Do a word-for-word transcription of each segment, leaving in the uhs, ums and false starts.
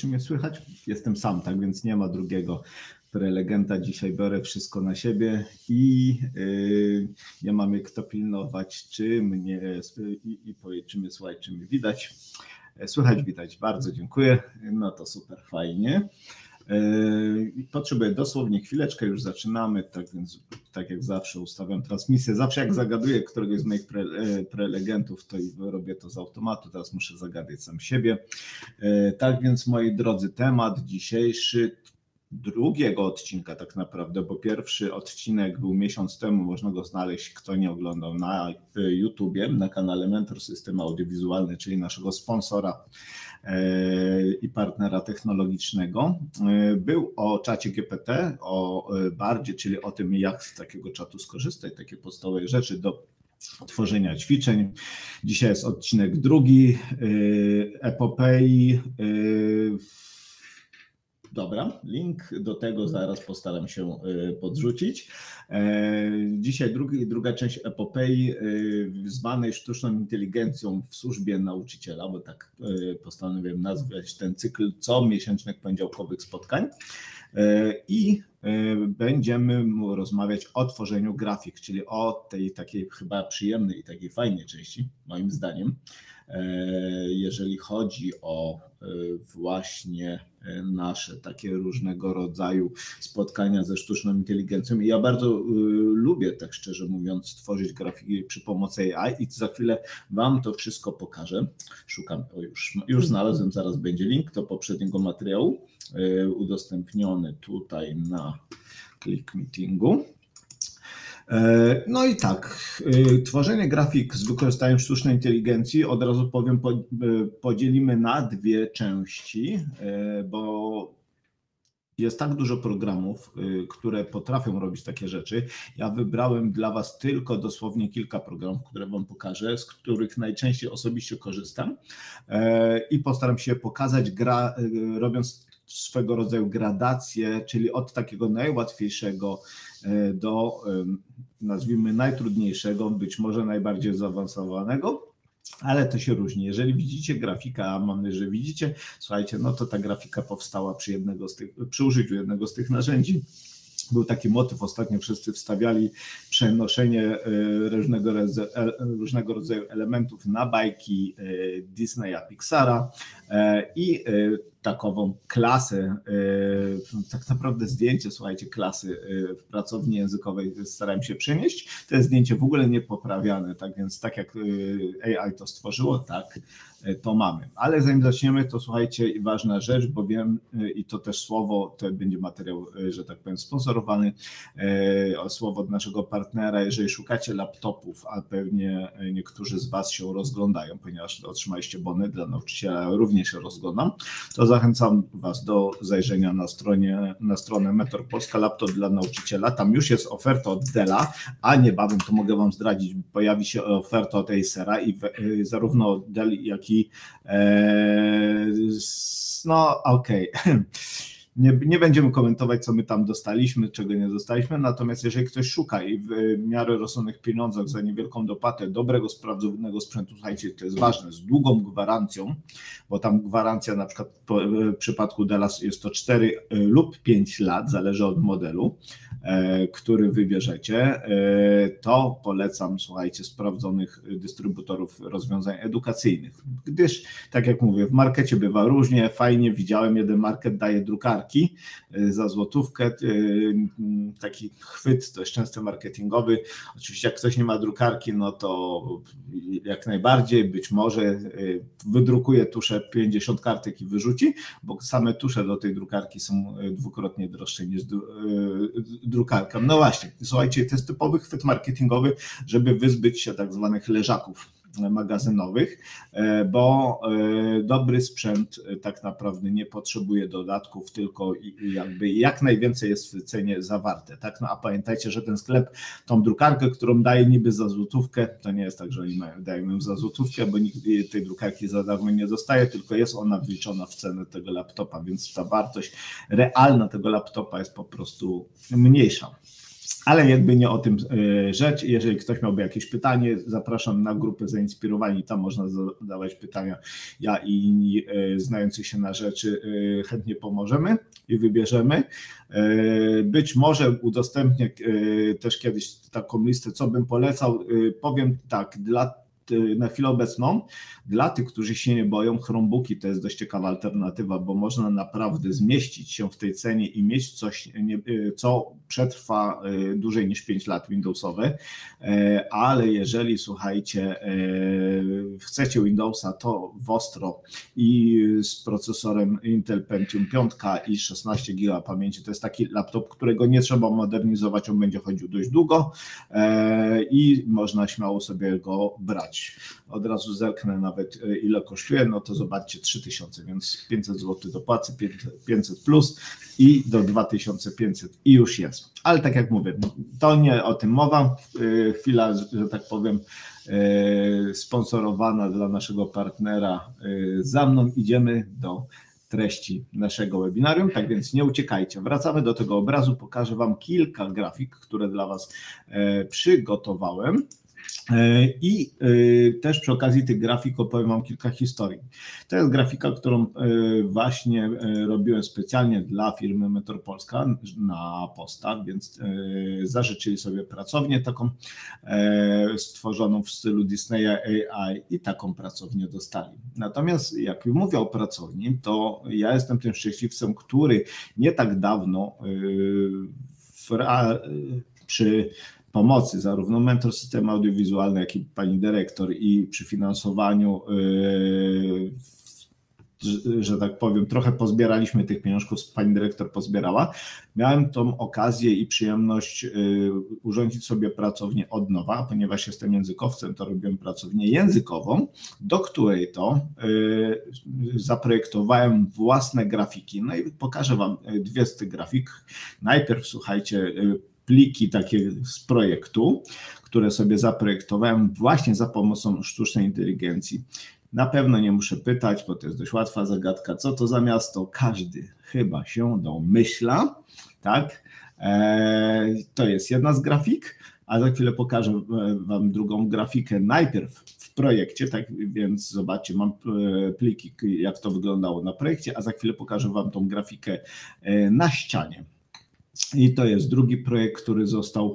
czy mnie słychać? Jestem sam, tak więc nie ma drugiego prelegenta. Dzisiaj biorę wszystko na siebie i yy, nie mamy kto pilnować, czy mnie i, i powiedzieć, czy mnie słuchać, czy mnie widać. Słychać, widać, bardzo dziękuję. No to super, fajnie. Potrzebuję dosłownie chwileczkę, już zaczynamy, tak więc tak jak zawsze ustawiam transmisję. Zawsze jak zagaduję któregoś z moich pre, prelegentów, to i robię to z automatu, teraz muszę zagadać sam siebie. Tak więc moi drodzy, temat dzisiejszy, drugiego odcinka tak naprawdę, bo pierwszy odcinek był miesiąc temu, można go znaleźć, kto nie oglądał, na YouTubie, na kanale Mentor System Audiowizualny, czyli naszego sponsora i partnera technologicznego. Był o czacie G P T, o bardzie, czyli o tym, jak z takiego czatu skorzystać, takie podstawowe rzeczy do tworzenia ćwiczeń. Dzisiaj jest odcinek drugi, epopei. Dobra, link do tego zaraz postaram się podrzucić. Dzisiaj drugi, druga część epopei zwanej sztuczną inteligencją w służbie nauczyciela, bo tak postanowiłem nazwać ten cykl comiesięcznych poniedziałkowych spotkań. I będziemy rozmawiać o tworzeniu grafik, czyli o tej takiej chyba przyjemnej i takiej fajnej części, moim zdaniem, jeżeli chodzi o właśnie nasze takie różnego rodzaju spotkania ze sztuczną inteligencją. I ja bardzo lubię, tak szczerze mówiąc, tworzyć grafiki przy pomocy A I i za chwilę Wam to wszystko pokażę. Szukam, o już, już znalazłem, zaraz będzie link do poprzedniego materiału udostępniony tutaj na Click Meetingu. No i tak, tworzenie grafik z wykorzystaniem sztucznej inteligencji, od razu powiem, podzielimy na dwie części, bo jest tak dużo programów, które potrafią robić takie rzeczy. Ja wybrałem dla Was tylko dosłownie kilka programów, które Wam pokażę, z których najczęściej osobiście korzystam i postaram się pokazać, gra, robiąc swego rodzaju gradację, czyli od takiego najłatwiejszego do, nazwijmy, najtrudniejszego, być może najbardziej zaawansowanego, ale to się różni. Jeżeli widzicie grafika, a mam nadzieję, że widzicie, słuchajcie, no to ta grafika powstała przy, jednego z tych, przy użyciu jednego z tych narzędzi. Był taki motyw, ostatnio wszyscy wstawiali przenoszenie różnego rodzaju, różnego rodzaju elementów na bajki Disneya, Pixara i takową klasę, tak naprawdę zdjęcie, słuchajcie, klasy w pracowni językowej starałem się przenieść. To jest zdjęcie w ogóle niepoprawiane, tak więc tak jak A I to stworzyło, tak to mamy. Ale zanim zaczniemy, to słuchajcie, ważna rzecz, bo wiem, i to też słowo, to będzie materiał, że tak powiem, sponsorowany, o słowo od naszego partnera, jeżeli szukacie laptopów, a pewnie niektórzy z Was się rozglądają, ponieważ otrzymaliście bony, dla nauczyciela również się rozglądam, to zachęcam Was do zajrzenia na, stronie, na stronę Mentor Polska, laptop dla nauczyciela. Tam już jest oferta od Della, a niebawem, to mogę Wam zdradzić, pojawi się oferta od Acera i zarówno Dell, jak i e, no okej. Okay. Nie, nie będziemy komentować, co my tam dostaliśmy, czego nie dostaliśmy, natomiast jeżeli ktoś szuka i w miarę rozsądnych pieniądzach za niewielką dopłatę dobrego, sprawdzonego sprzętu, słuchajcie, to jest ważne, z długą gwarancją, bo tam gwarancja na przykład w przypadku Della jest to cztery lub pięć lat, zależy od modelu, który wybierzecie, to polecam, słuchajcie, sprawdzonych dystrybutorów rozwiązań edukacyjnych, gdyż, tak jak mówię, w markecie bywa różnie, fajnie, widziałem, jeden market daje drukarkę za złotówkę, taki chwyt dość często marketingowy. Oczywiście jak ktoś nie ma drukarki, no to jak najbardziej, być może wydrukuje tuszę pięćdziesiąt kartek i wyrzuci, bo same tusze do tej drukarki są dwukrotnie droższe niż drukarka. No właśnie, słuchajcie, to jest typowy chwyt marketingowy, żeby wyzbyć się tak zwanych leżaków magazynowych, bo dobry sprzęt tak naprawdę nie potrzebuje dodatków, tylko jakby jak najwięcej jest w cenie zawarte, tak? No a pamiętajcie, że ten sklep, tą drukarkę, którą daje niby za złotówkę, to nie jest tak, że oni mają, dają ją za złotówkę, bo nikt tej drukarki za darmo nie dostaje, tylko jest ona wliczona w cenę tego laptopa, więc ta wartość realna tego laptopa jest po prostu mniejsza. Ale jakby nie o tym rzecz. Jeżeli ktoś miałby jakieś pytanie, zapraszam na grupę Zainspirowani, tam można zadawać pytania. Ja i inni znający się na rzeczy chętnie pomożemy i wybierzemy. Być może udostępnię też kiedyś taką listę, co bym polecał. Powiem tak, dla na chwilę obecną, dla tych, którzy się nie boją, Chromebooki to jest dość ciekawa alternatywa, bo można naprawdę zmieścić się w tej cenie i mieć coś, co przetrwa dłużej niż pięć lat Windowsowe, ale jeżeli, słuchajcie, chcecie Windowsa, to w ostro i z procesorem Intel Pentium pięć i szesnaście giga pamięci, to jest taki laptop, którego nie trzeba modernizować, on będzie chodził dość długo i można śmiało sobie go brać. Od razu zerknę nawet ile kosztuje, no to zobaczcie trzy tysiące, więc pięćset złotych do płacy, pięćset plus i do dwa tysiące pięćset i już jest. Ale tak jak mówię, to nie o tym mowa, chwila, że tak powiem, sponsorowana dla naszego partnera za mną, idziemy do treści naszego webinarium, tak więc nie uciekajcie. Wracamy do tego obrazu, pokażę Wam kilka grafik, które dla Was przygotowałem. I też przy okazji tych grafik opowiem Wam kilka historii. To jest grafika, którą właśnie robiłem specjalnie dla firmy Metropolska na postach, więc zażyczyli sobie pracownię taką stworzoną w stylu Disneya A I i taką pracownię dostali. Natomiast jak mówię o pracowni, to ja jestem tym szczęśliwcem, który nie tak dawno w, przy pomocy zarówno Mentor System Audiowizualny, jak i pani dyrektor i przy finansowaniu, yy, że, że tak powiem, trochę pozbieraliśmy tych pieniążków, pani dyrektor pozbierała. Miałem tą okazję i przyjemność yy, urządzić sobie pracownię od nowa, ponieważ jestem językowcem, to robiłem pracownię językową, do której to yy, zaprojektowałem własne grafiki. No i pokażę Wam dwie z tych grafik. Najpierw, słuchajcie, yy, pliki takie z projektu, które sobie zaprojektowałem właśnie za pomocą sztucznej inteligencji. Na pewno nie muszę pytać, bo to jest dość łatwa zagadka, co to za miasto. Każdy chyba się domyśla, tak? Eee, to jest jedna z grafik, a za chwilę pokażę Wam drugą grafikę. Najpierw w projekcie, tak więc zobaczcie, mam pliki, jak to wyglądało na projekcie, a za chwilę pokażę Wam tą grafikę na ścianie. I to jest drugi projekt, który został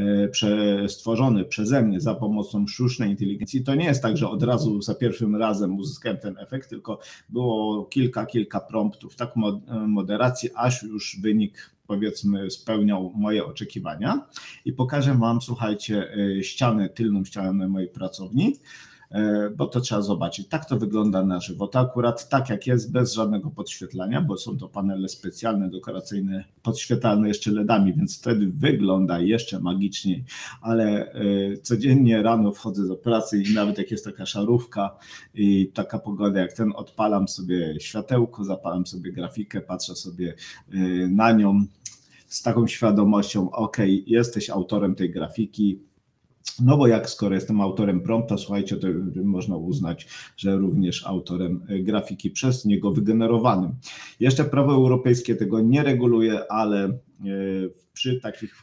stworzony przeze mnie za pomocą sztucznej inteligencji. To nie jest tak, że od razu za pierwszym razem uzyskałem ten efekt, tylko było kilka, kilka promptów, tak moderacji, aż już wynik, powiedzmy, spełniał moje oczekiwania. I pokażę Wam, słuchajcie, ścianę, tylną ścianę mojej pracowni, bo to trzeba zobaczyć. Tak to wygląda na żywo. To akurat tak jak jest, bez żadnego podświetlania, bo są to panele specjalne, dekoracyjne, podświetlane jeszcze LEDami, więc wtedy wygląda jeszcze magiczniej, ale codziennie rano wchodzę do pracy i nawet jak jest taka szarówka i taka pogoda jak ten, odpalam sobie światełko, zapalam sobie grafikę, patrzę sobie na nią z taką świadomością, ok, jesteś autorem tej grafiki. No bo jak skoro jestem autorem prompta, słuchajcie, to można uznać, że również autorem grafiki przez niego wygenerowanym. Jeszcze prawo europejskie tego nie reguluje, ale przy takich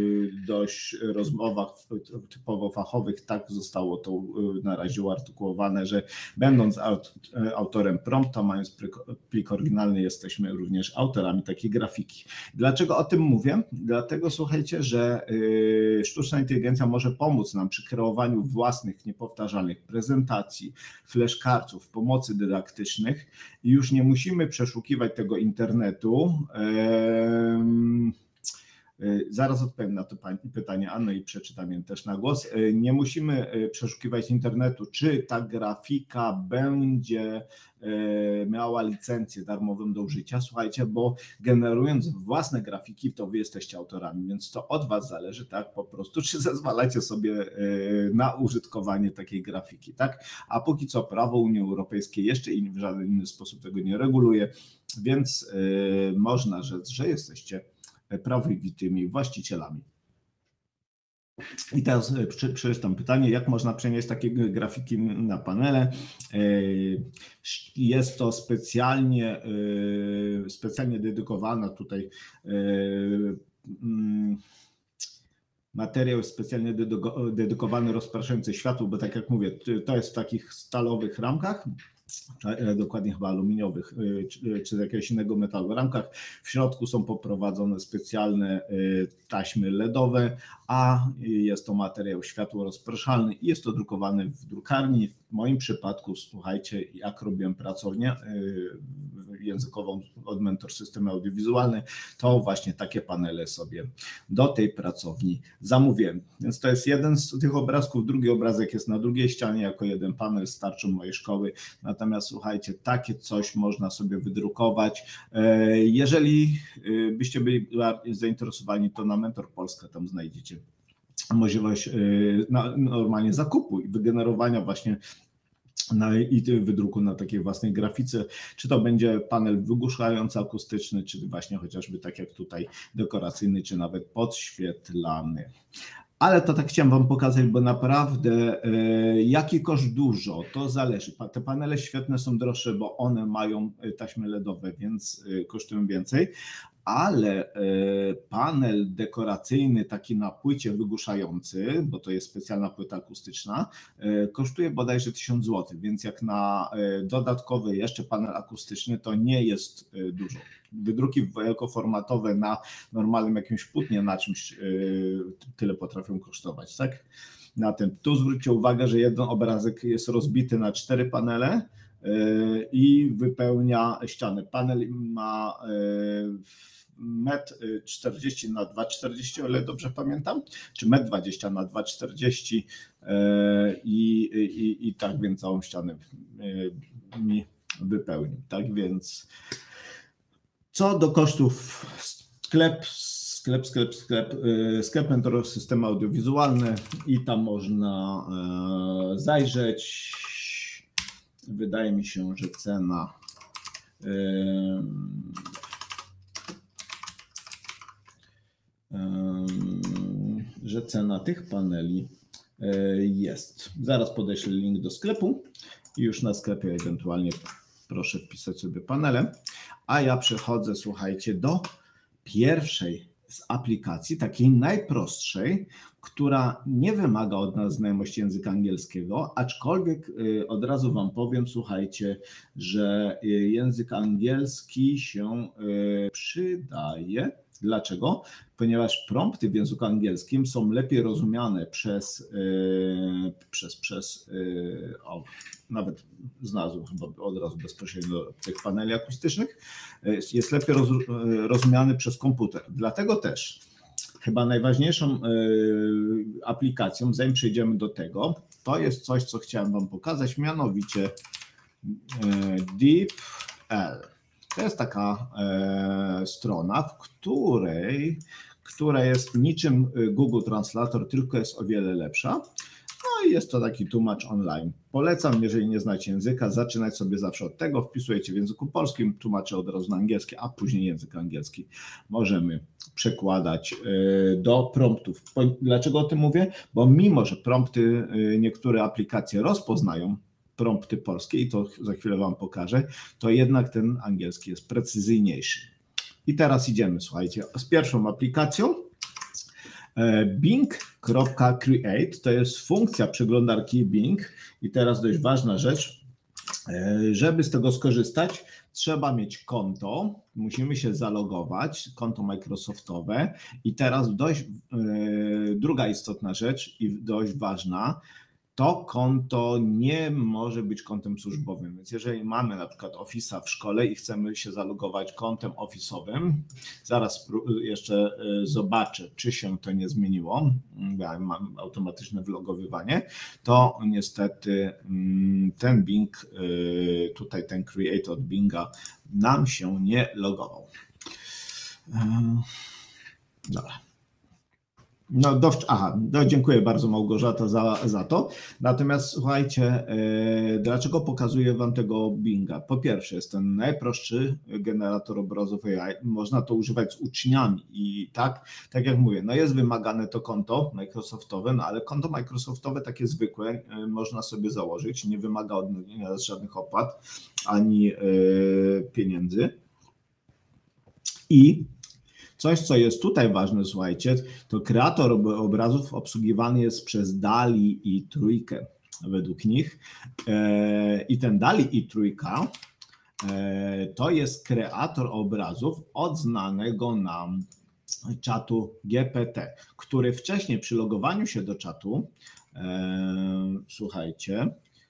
dość rozmowach typowo fachowych tak zostało to na razie uartykułowane, że będąc autorem prompta, mając plik oryginalny, jesteśmy również autorami takiej grafiki. Dlaczego o tym mówię? Dlatego, słuchajcie, że sztuczna inteligencja może pomóc nam przy kreowaniu własnych, niepowtarzalnych prezentacji, flashcardsów, pomocy dydaktycznych i już nie musimy przeszukiwać tego internetu. Zaraz odpowiem na to pytanie, Anno, i przeczytam je też na głos. Nie musimy przeszukiwać internetu, czy ta grafika będzie miała licencję darmową do użycia. Słuchajcie, bo generując własne grafiki, to wy jesteście autorami, więc to od was zależy, tak, po prostu, czy zezwalacie sobie na użytkowanie takiej grafiki, tak? A póki co prawo Unii Europejskiej jeszcze w żaden inny sposób tego nie reguluje, więc można rzec, że jesteście prawowitymi właścicielami. I teraz przeczytam pytanie, jak można przenieść takie grafiki na panele. Jest to specjalnie, specjalnie dedykowana tutaj Materiał jest specjalnie dedykowany rozpraszający światło, bo tak jak mówię, to jest w takich stalowych ramkach, dokładnie chyba aluminiowych, czy, czy z jakiegoś innego metalu w ramkach. W środku są poprowadzone specjalne taśmy ledowe, a jest to materiał światło rozpraszalny i jest to drukowane w drukarni. W moim przypadku, słuchajcie, jak robiłem pracownię językową od Mentor Systemy Audiowizualne, to właśnie takie panele sobie do tej pracowni zamówiłem. Więc to jest jeden z tych obrazków, drugi obrazek jest na drugiej ścianie jako jeden panel z tarczą mojej szkoły. Natomiast słuchajcie, takie coś można sobie wydrukować. Jeżeli byście byli zainteresowani, to na Mentor Polska tam znajdziecie możliwość normalnie zakupu i wygenerowania właśnie na, i wydruku na takiej własnej grafice, czy to będzie panel wygłuszający akustyczny, czy właśnie chociażby tak jak tutaj dekoracyjny, czy nawet podświetlany. Ale to tak chciałem Wam pokazać, bo naprawdę e, jaki koszt dużo, to zależy. Te panele świetne są droższe, bo one mają taśmy ledowe, więc e, kosztują więcej, ale e, panel dekoracyjny taki na płycie wygłuszający, bo to jest specjalna płyta akustyczna, e, kosztuje bodajże tysiąc złotych, więc jak na e, dodatkowy jeszcze panel akustyczny to nie jest e, dużo. Wydruki wielkoformatowe na normalnym jakimś płótnie, na czymś e, tyle potrafią kosztować, tak? Na tym. Tu zwróćcie uwagę, że jeden obrazek jest rozbity na cztery panele i wypełnia ściany. Panel ma metr czterdzieści na dwa czterdzieści, o ile dobrze pamiętam, czy metr dwadzieścia na dwa czterdzieści i, i, i tak więc całą ścianę mi wypełnił. Tak więc co do kosztów, sklep, sklep, sklep, sklep, sklep Mentor Systemy Audiowizualne i tam można zajrzeć. Wydaje mi się, że cena yy, yy, że cena tych paneli yy, jest. Zaraz podeślę link do sklepu i już na sklepie ewentualnie proszę wpisać sobie panele. A ja przechodzę, słuchajcie, do pierwszej z aplikacji, takiej najprostszej, która nie wymaga od nas znajomości języka angielskiego, aczkolwiek od razu Wam powiem, słuchajcie, że język angielski się przydaje. Dlaczego? Ponieważ prompty w języku angielskim są lepiej rozumiane przez, przez, przez o, nawet znalazłem chyba od razu bezpośrednio do tych paneli akustycznych, jest lepiej roz, rozumiany przez komputer. Dlatego też chyba najważniejszą aplikacją, zanim przejdziemy do tego, to jest coś, co chciałem Wam pokazać, mianowicie DeepL. To jest taka e, strona, w której, która jest niczym Google Translator, tylko jest o wiele lepsza. No i jest to taki tłumacz online. Polecam, jeżeli nie znacie języka, zaczynać sobie zawsze od tego, wpisujecie w języku polskim, tłumaczę od razu na angielski, a później język angielski możemy przekładać do promptów. Dlaczego o tym mówię? Bo mimo, że prompty niektóre aplikacje rozpoznają, prompty polskie i to za chwilę Wam pokażę, to jednak ten angielski jest precyzyjniejszy. I teraz idziemy, słuchajcie, z pierwszą aplikacją. Bing kropka create to jest funkcja przeglądarki Bing i teraz dość ważna rzecz, żeby z tego skorzystać, trzeba mieć konto, musimy się zalogować, konto Microsoftowe i teraz dość druga istotna rzecz i dość ważna, to konto nie może być kontem służbowym, więc jeżeli mamy na przykład Office'a w szkole i chcemy się zalogować kontem Office'owym, zaraz jeszcze zobaczę, czy się to nie zmieniło, ja mam automatyczne wylogowywanie, to niestety ten Bing, tutaj ten Create od Binga nam się nie logował. Dobra. No, do, aha, no, dziękuję bardzo Małgorzata za, za to. Natomiast słuchajcie, yy, dlaczego pokazuję Wam tego Binga? Po pierwsze, jest ten najprostszy generator obrazów A I, można to używać z uczniami i tak, tak jak mówię, no jest wymagane to konto Microsoftowe, no ale konto Microsoftowe takie zwykłe yy, można sobie założyć, nie wymaga od nas żadnych opłat ani yy, pieniędzy. I Coś, co jest tutaj ważne, słuchajcie, to kreator obrazów obsługiwany jest przez DALL-E i Trójkę według nich. I ten DALL-E i Trójka to jest kreator obrazów od znanego nam czatu G P T, który wcześniej przy logowaniu się do czatu, słuchajcie,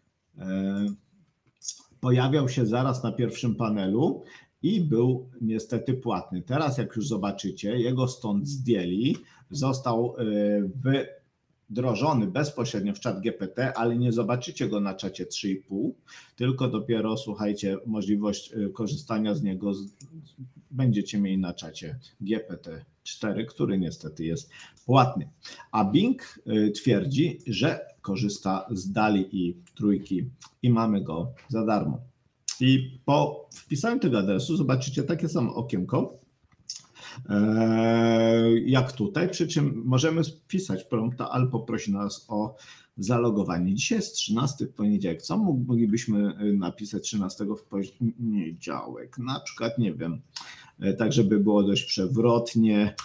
pojawiał się zaraz na pierwszym panelu i był niestety płatny. Teraz, jak już zobaczycie, jego stąd zdjęli, został wdrożony bezpośrednio w czat G P T, ale nie zobaczycie go na czacie trzy i pół, tylko dopiero, słuchajcie, możliwość korzystania z niego będziecie mieli na czacie G P T cztery, który niestety jest płatny. A Bing twierdzi, że korzysta z DALL-E i Trójki i mamy go za darmo. I po wpisaniu tego adresu zobaczycie takie samo okienko, jak tutaj, przy czym możemy wpisać prompta, ale poprosi nas o zalogowanie. Dzisiaj jest trzynasty w poniedziałek. Co moglibyśmy napisać trzynastego w poniedziałek? Na przykład, nie wiem, tak żeby było dość przewrotnie.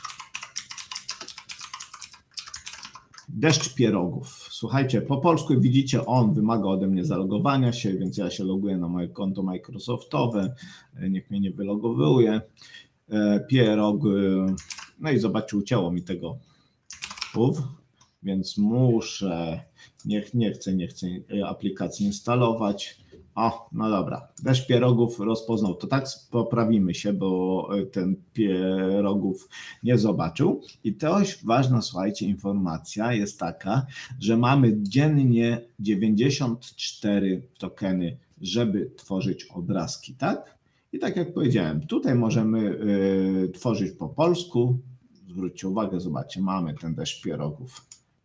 Deszcz pierogów. Słuchajcie, po polsku widzicie, on wymaga ode mnie zalogowania się, więc ja się loguję na moje konto Microsoftowe. Niech mnie nie wylogowuje. Pierog, no i zobaczcie, ucięło mi tego Uf, więc muszę, nie, nie chcę, nie chcę aplikacji instalować. O, no dobra, deszcz pierogów rozpoznał, to tak poprawimy się, bo ten pierogów nie zobaczył. I też ważna, słuchajcie, informacja jest taka, że mamy dziennie dziewięćdziesiąt cztery tokeny, żeby tworzyć obrazki, tak? I tak jak powiedziałem, tutaj możemy y, tworzyć po polsku. Zwróćcie uwagę, zobaczcie, mamy ten deszcz pierogów.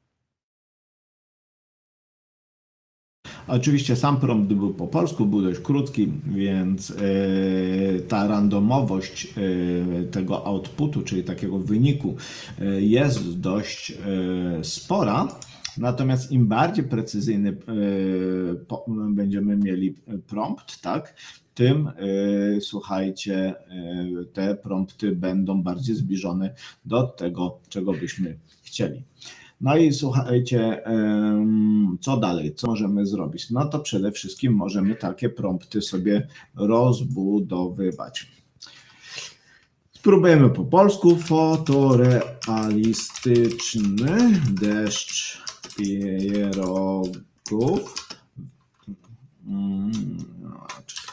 Oczywiście sam prompt był po polsku, był dość krótki, więc y, ta randomowość y, tego outputu, czyli takiego wyniku y, jest dość y, spora. Natomiast im bardziej precyzyjny y, po, będziemy mieli prompt, tak, tym, y, słuchajcie, y, te prompty będą bardziej zbliżone do tego, czego byśmy chcieli. No i słuchajcie, y, co dalej, co możemy zrobić? No to przede wszystkim możemy takie prompty sobie rozbudowywać. Spróbujemy po polsku. Fotorealistyczny deszcz pierogów. No,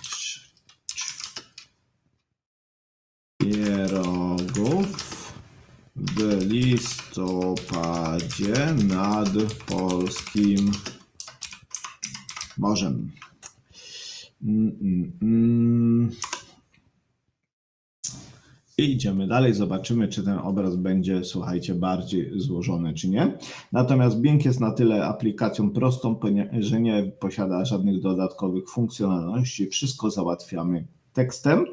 pierogów w listopadzie nad polskim morzem. Mm, mm, mm. I idziemy dalej, zobaczymy, czy ten obraz będzie, słuchajcie, bardziej złożony, czy nie. Natomiast Bing jest na tyle aplikacją prostą, że nie posiada żadnych dodatkowych funkcjonalności. Wszystko załatwiamy tekstem.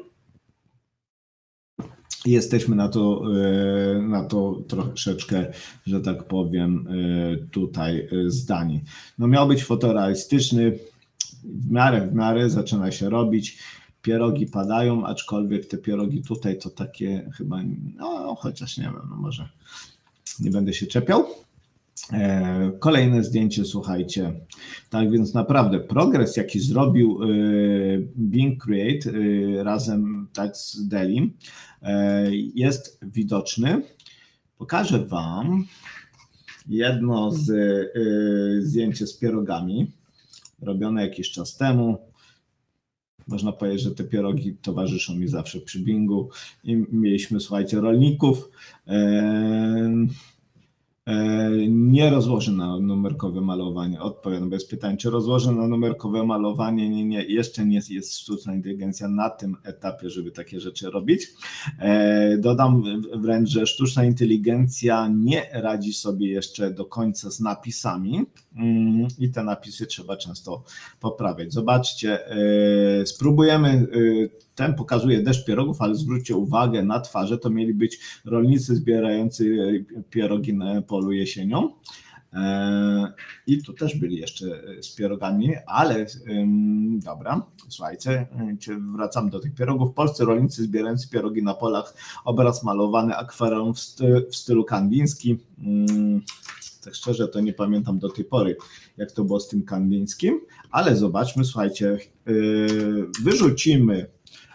Jesteśmy na to, na to troszeczkę, że tak powiem, tutaj zdani. No miał być fotorealistyczny, w miarę, w miarę zaczyna się robić. Pierogi padają, aczkolwiek te pierogi tutaj to takie chyba, no chociaż nie wiem, no może nie będę się czepiał. E, kolejne zdjęcie, słuchajcie. Tak więc naprawdę progres, jaki zrobił e, Bing Create e, razem tak z DALL-E e, jest widoczny. Pokażę Wam jedno z e, zdjęcie z pierogami robione jakiś czas temu. Można powiedzieć, że te pierogi towarzyszą mi zawsze przy Bingu. I mieliśmy, słuchajcie, rolników. E, e, nie rozłożę na numerkowe malowanie. Odpowiadam bez pytań, czy rozłożę na numerkowe malowanie? Nie, nie. Jeszcze nie jest sztuczna inteligencja na tym etapie, żeby takie rzeczy robić. E, dodam wręcz, że sztuczna inteligencja nie radzi sobie jeszcze do końca z napisami. I te napisy trzeba często poprawiać. Zobaczcie, yy, spróbujemy, yy, ten pokazuje deszcz pierogów, ale zwróćcie uwagę na twarze, to mieli być rolnicy zbierający pierogi na polu jesienią. I tu też byli jeszcze z pierogami, ale dobra, słuchajcie, wracam do tych pierogów. Polscy rolnicy zbierający pierogi na polach, obraz malowany akwarelą w, sty, w stylu kandyńskim. Tak szczerze to nie pamiętam do tej pory, jak to było z tym kandyńskim, ale zobaczmy, słuchajcie, wyrzucimy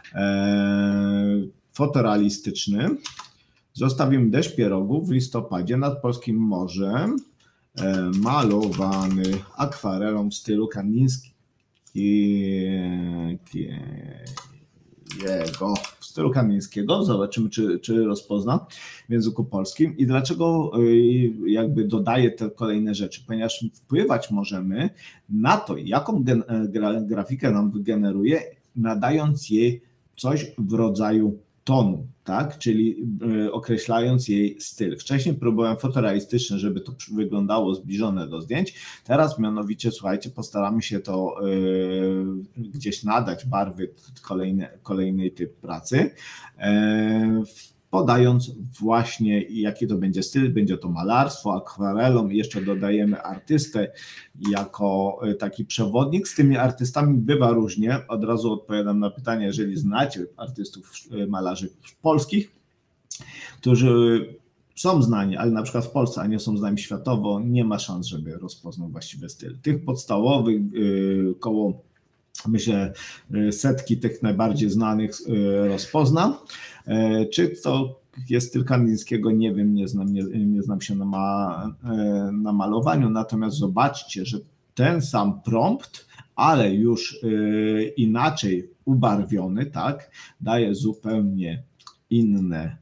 fotorealistyczny, zostawimy deszcz pierogów w listopadzie nad polskim morzem, malowany akwarelą w stylu kandyńskim. Jego w stylu kandyńskiego. Zobaczymy, czy, czy rozpozna w języku polskim. I dlaczego jakby dodaję te kolejne rzeczy? Ponieważ wpływać możemy na to, jaką gen, gra, grafikę nam wygeneruje, nadając jej coś w rodzaju tonu, tak? Czyli y, określając jej styl. Wcześniej próbowałem fotorealistyczny, żeby to wyglądało zbliżone do zdjęć. Teraz mianowicie, słuchajcie, postaramy się to y, gdzieś nadać barwy kolejny, kolejnej typ pracy, y, podając właśnie jaki to będzie styl. Będzie to malarstwo, akwarelą i jeszcze dodajemy artystę jako taki przewodnik. Z tymi artystami bywa różnie. Od razu odpowiadam na pytanie, jeżeli znacie artystów, malarzy polskich, którzy są znani, ale na przykład w Polsce, a nie są znani światowo, nie ma szans, żeby rozpoznał właściwy styl. Tych podstawowych koło, myślę, setki tych najbardziej znanych rozpozna. Czy to jest styl kandyńskiego, nie wiem, nie znam, nie, nie znam się na, ma, na malowaniu, natomiast zobaczcie, że ten sam prompt, ale już inaczej ubarwiony, tak, daje zupełnie inne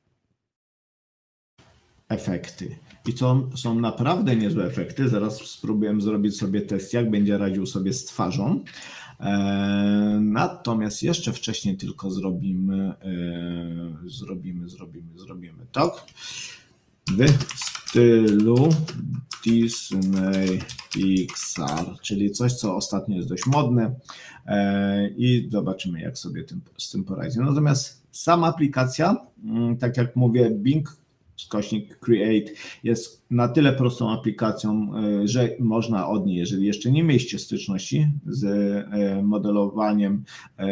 efekty. I to są naprawdę niezłe efekty. Zaraz spróbuję zrobić sobie test, jak będzie radził sobie z twarzą. Natomiast jeszcze wcześniej tylko zrobimy, zrobimy, zrobimy, zrobimy tak. W stylu Disney Pixar, czyli coś, co ostatnio jest dość modne i zobaczymy, jak sobie tym, z tym poradzi. Natomiast sama aplikacja, tak jak mówię, Bing skośnik Create jest na tyle prostą aplikacją, że można od niej, jeżeli jeszcze nie mieliście styczności z modelowaniem,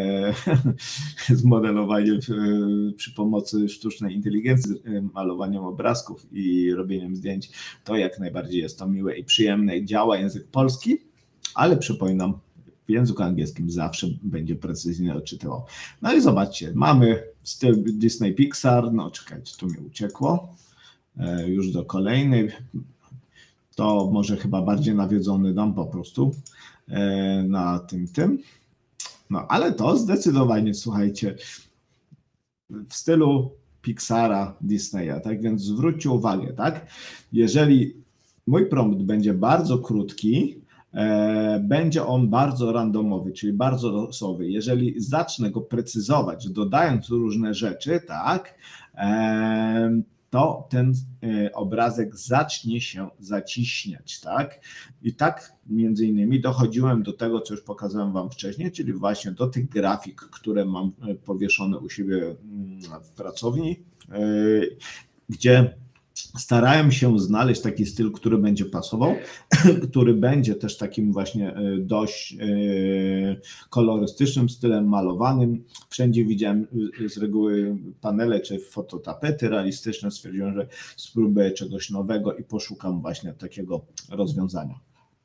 z modelowaniem przy pomocy sztucznej inteligencji, malowaniem obrazków i robieniem zdjęć, to jak najbardziej jest to miłe i przyjemne. Działa język polski, ale przypominam, w języku angielskim zawsze będzie precyzyjnie odczytywał. No i zobaczcie, mamy styl Disney Pixar, no czekajcie, tu mi uciekło, e, już do kolejnej, to może chyba bardziej nawiedzony dom po prostu e, na tym, tym, no ale to zdecydowanie, słuchajcie, w stylu Pixara, Disneya, tak więc zwróćcie uwagę, tak, jeżeli mój prompt będzie bardzo krótki, będzie on bardzo randomowy, czyli bardzo losowy. Jeżeli zacznę go precyzować, dodając różne rzeczy, tak, to ten obrazek zacznie się zaciśniać, tak? I tak między innymi dochodziłem do tego, co już pokazałem Wam wcześniej, czyli właśnie do tych grafik, które mam powieszone u siebie w pracowni, gdzie starałem się znaleźć taki styl, który będzie pasował, który będzie też takim właśnie dość kolorystycznym stylem malowanym. Wszędzie widziałem z reguły panele czy fototapety realistyczne. Stwierdziłem, że spróbuję czegoś nowego i poszukam właśnie takiego rozwiązania.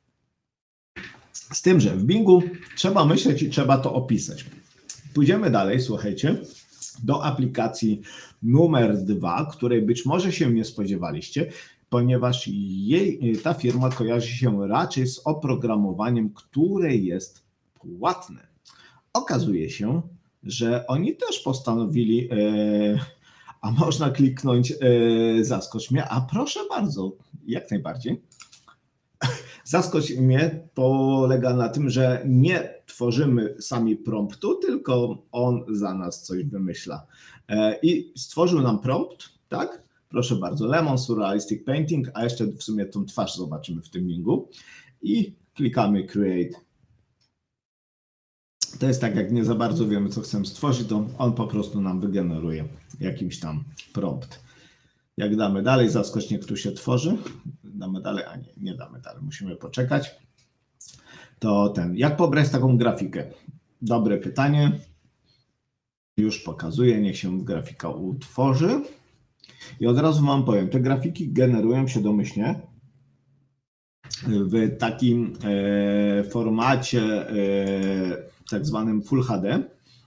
Z tym, że w Bingu trzeba myśleć i trzeba to opisać. Pójdziemy dalej, słuchajcie, do aplikacji numer dwa, której być może się nie spodziewaliście, ponieważ jej, ta firma kojarzy się raczej z oprogramowaniem, które jest płatne. Okazuje się, że oni też postanowili, e, a można kliknąć e, zaskocz mnie, a proszę bardzo, jak najbardziej. Zaskocz mnie polega na tym, że nie tworzymy sami promptu, tylko on za nas coś wymyśla. I stworzył nam prompt, tak? Proszę bardzo, Lemon Surrealistic Painting, a jeszcze w sumie tą twarz zobaczymy w tym Bingu. I klikamy Create. To jest tak, jak nie za bardzo wiemy, co chcemy stworzyć, to on po prostu nam wygeneruje jakimś tam prompt. Jak damy dalej, zaskocznik tu się tworzy. Damy dalej, a nie, nie damy dalej, musimy poczekać. To ten, jak pobrać taką grafikę? Dobre pytanie. Już pokazuję, niech się grafika utworzy. I od razu wam powiem, te grafiki generują się domyślnie w takim e, formacie e, tak zwanym Full H D.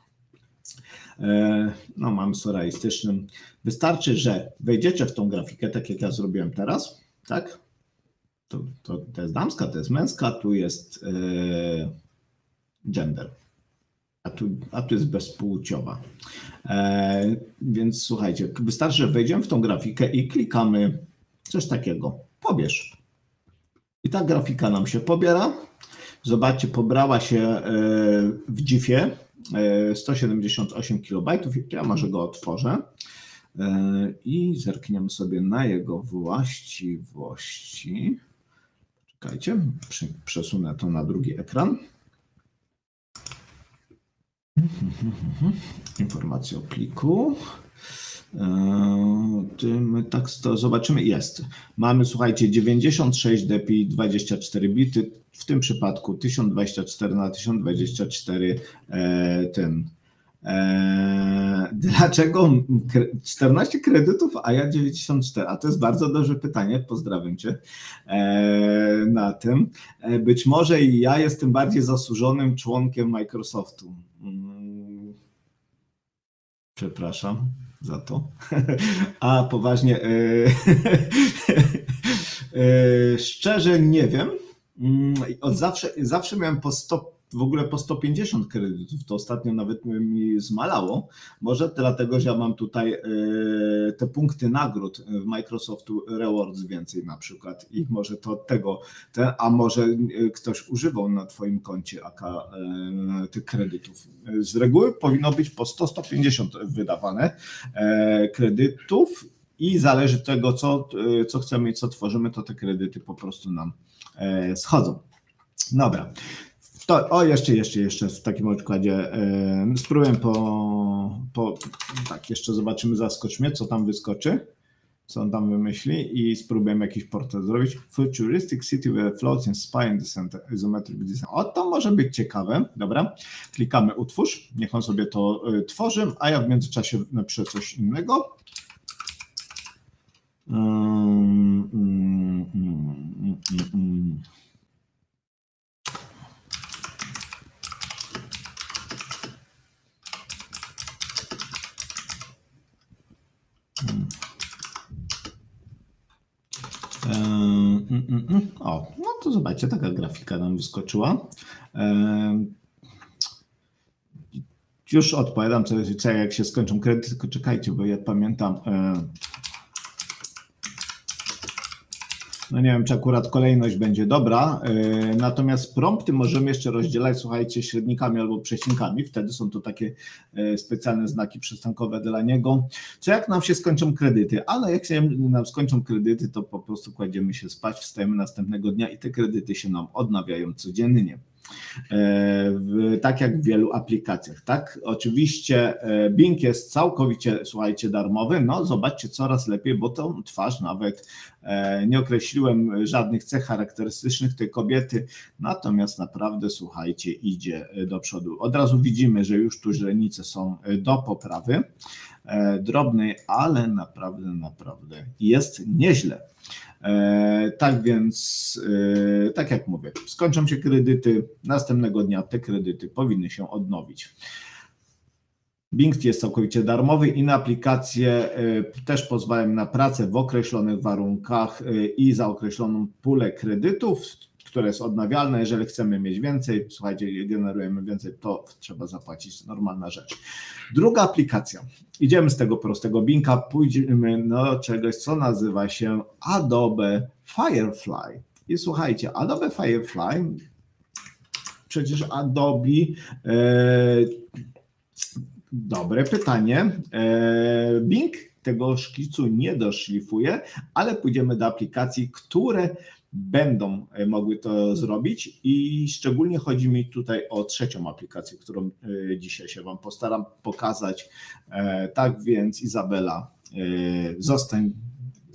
E, no mam surrealistycznym. Wystarczy, że wejdziecie w tą grafikę, tak jak ja zrobiłem teraz, tak? To, to, to jest damska, to jest męska, tu jest e, gender, a tu, a tu jest bezpłciowa. E, więc słuchajcie, wystarczy, że wejdziemy w tą grafikę i klikamy coś takiego, pobierz. I ta grafika nam się pobiera. Zobaczcie, pobrała się e, w dzifie e, sto siedemdziesiąt osiem kilobajtów. Ja może go otworzę e, i zerkniemy sobie na jego właściwości. Czekajcie, przesunę to na drugi ekran. Informacja o pliku. My tak to zobaczymy. Jest. Mamy, słuchajcie, dziewięćdziesiąt sześć dpi, dwadzieścia cztery bity. W tym przypadku tysiąc dwadzieścia cztery na tysiąc dwadzieścia cztery e, ten. E, dlaczego czternaście kredytów, a ja dziewięćdziesiąt cztery? A to jest bardzo duże pytanie. Pozdrawiam cię e, na tym. E, być może i ja jestem bardziej zasłużonym członkiem Microsoftu. Przepraszam za to. A poważnie, yy, yy, szczerze nie wiem. Od zawsze, zawsze miałem po sto, w ogóle po sto pięćdziesiąt kredytów. To ostatnio nawet mi zmalało. Może dlatego, że ja mam tutaj yy, te punkty nagród w Microsoftu Rewards więcej na przykład. I może to od tego, te, a może ktoś używał na twoim koncie aka yy, tych kredytów. Z reguły powinno być po sto do stu pięćdziesięciu wydawane yy, kredytów i zależy od tego, co, yy, co chcemy i co tworzymy, to te kredyty po prostu nam yy, schodzą. Dobra. To, o, jeszcze, jeszcze, jeszcze w takim układzie yy, spróbuję po, po, tak, jeszcze zobaczymy, zaskocz mnie, co tam wyskoczy, co on tam wymyśli i spróbujemy jakiś portret zrobić. Futuristic city with floats in spy and center isometric design. O, to może być ciekawe, dobra. Klikamy utwórz, niech on sobie to y, tworzy, a ja w międzyczasie napiszę coś innego. Mm, mm, mm, mm, mm. O, no to zobaczcie, taka grafika nam wyskoczyła. Już odpowiadam, co, co jak się skończą kredyty, tylko czekajcie, bo ja pamiętam. No nie wiem, czy akurat kolejność będzie dobra, natomiast prompty możemy jeszcze rozdzielać, słuchajcie, średnikami albo przecinkami, wtedy są to takie specjalne znaki przystankowe dla niego. Co jak nam się skończą kredyty, ale jak się nam skończą kredyty, to po prostu kładziemy się spać, wstajemy następnego dnia i te kredyty się nam odnawiają codziennie. W, tak jak w wielu aplikacjach, tak? Oczywiście Bing jest całkowicie, słuchajcie, darmowy, no zobaczcie coraz lepiej, bo tą twarz nawet nie określiłem żadnych cech charakterystycznych tej kobiety, natomiast naprawdę, słuchajcie, idzie do przodu. Od razu widzimy, że już tu źrenice są do poprawy drobnej, ale naprawdę, naprawdę jest nieźle. E, tak więc, e, tak jak mówię, skończą się kredyty, następnego dnia te kredyty powinny się odnowić. Bing jest całkowicie darmowy, inne aplikacje e, też pozwalają na pracę w określonych warunkach e, i za określoną pulę kredytów, które jest odnawialne. Jeżeli chcemy mieć więcej, słuchajcie, generujemy więcej, to trzeba zapłacić, normalna rzecz. Druga aplikacja. Idziemy z tego prostego Binga, pójdziemy do czegoś, co nazywa się Adobe Firefly. I słuchajcie, Adobe Firefly, przecież Adobe, e, dobre pytanie, e, Bing tego szkicu nie doszlifuje, ale pójdziemy do aplikacji, które będą mogły to zrobić i szczególnie chodzi mi tutaj o trzecią aplikację, którą dzisiaj się Wam postaram pokazać. Tak więc Izabela, zostań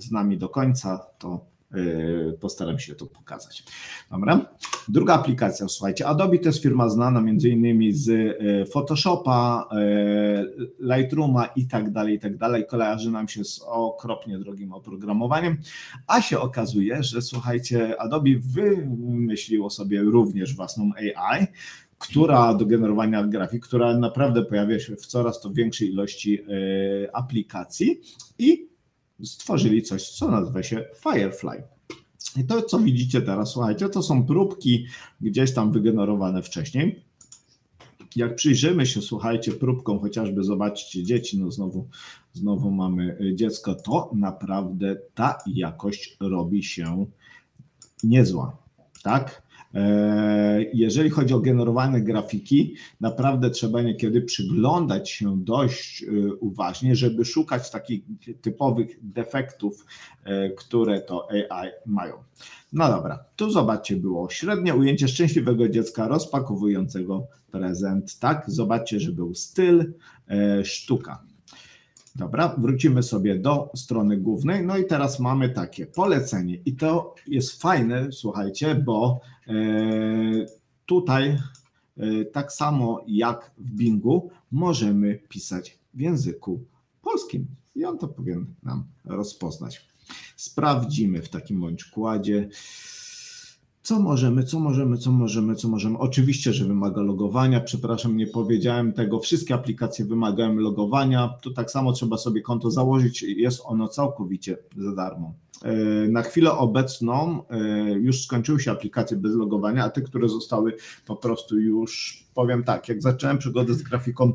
z nami do końca, to postaram się to pokazać. Dobra. Druga aplikacja, słuchajcie, Adobe to jest firma znana między innymi z Photoshopa, Lightrooma i tak dalej, i tak dalej. Kojarzy nam się z okropnie drogim oprogramowaniem, a się okazuje, że słuchajcie, Adobe wymyśliło sobie również własną A I, która do generowania grafik, która naprawdę pojawia się w coraz to większej ilości aplikacji i stworzyli coś, co nazywa się Firefly. I to, co widzicie teraz, słuchajcie, to są próbki gdzieś tam wygenerowane wcześniej. Jak przyjrzymy się, słuchajcie, próbką, chociażby zobaczcie dzieci, no znowu, znowu mamy dziecko, to naprawdę ta jakość robi się niezła, tak? Jeżeli chodzi o generowane grafiki, naprawdę trzeba niekiedy przyglądać się dość uważnie, żeby szukać takich typowych defektów, które to A I mają. No dobra, tu zobaczcie, było średnie ujęcie szczęśliwego dziecka rozpakowującego prezent, tak? Zobaczcie, że był styl, sztuka. Dobra, wrócimy sobie do strony głównej, no i teraz mamy takie polecenie i to jest fajne, słuchajcie, bo e, tutaj e, tak samo jak w Bingu możemy pisać w języku polskim i on to powinien nam rozpoznać. Sprawdzimy w takim bądź układzie, co możemy, co możemy, co możemy, co możemy. Oczywiście, że wymaga logowania, przepraszam, nie powiedziałem tego, wszystkie aplikacje wymagają logowania, tu tak samo trzeba sobie konto założyć, jest ono całkowicie za darmo. Na chwilę obecną już skończyły się aplikacje bez logowania, a te, które zostały po prostu już, powiem tak, jak zacząłem przygodę z grafiką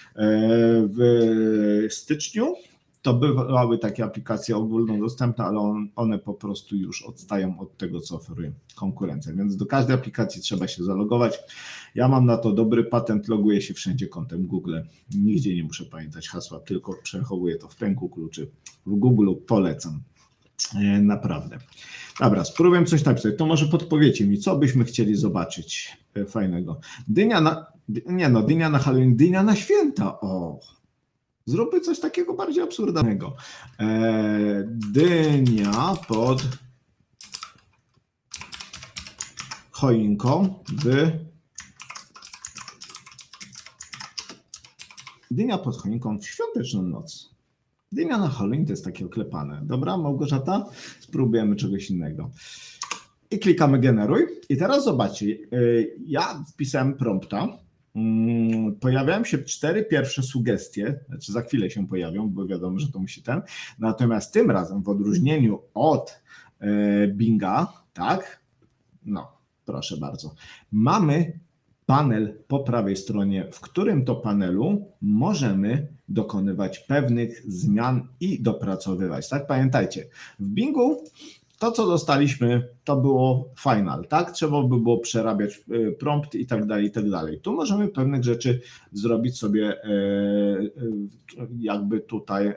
w styczniu, to bywały takie aplikacje ogólnodostępne, ale on, one po prostu już odstają od tego, co oferuje konkurencja. Więc do każdej aplikacji trzeba się zalogować. Ja mam na to dobry patent, loguję się wszędzie kontem Google. Nigdzie nie muszę pamiętać hasła, tylko przechowuję to w pęku kluczy. W Google polecam. E, naprawdę. Dobra, spróbuję coś napisać. To może podpowiecie mi, co byśmy chcieli zobaczyć e, fajnego. Dynia na... Nie no, dynia na Halloween, dynia na święta. O! Zróbmy coś takiego bardziej absurdalnego. E, dynia pod choinką w... Dynia pod choinką w świąteczną noc. Dynia na Halloween to jest takie oklepane. Dobra, Małgorzata? Spróbujemy czegoś innego. I klikamy generuj. I teraz zobaczcie, ja wpisałem prompta. Pojawiają się cztery pierwsze sugestie, znaczy za chwilę się pojawią, bo wiadomo, że to musi ten. Natomiast tym razem w odróżnieniu od Binga, tak, no proszę bardzo, mamy panel po prawej stronie, w którym to panelu możemy dokonywać pewnych zmian i dopracowywać. Tak, pamiętajcie, w Bingu to, co dostaliśmy, to było final, tak? Trzeba by było przerabiać prompt i tak dalej, i tak dalej. Tu możemy pewnych rzeczy zrobić sobie jakby tutaj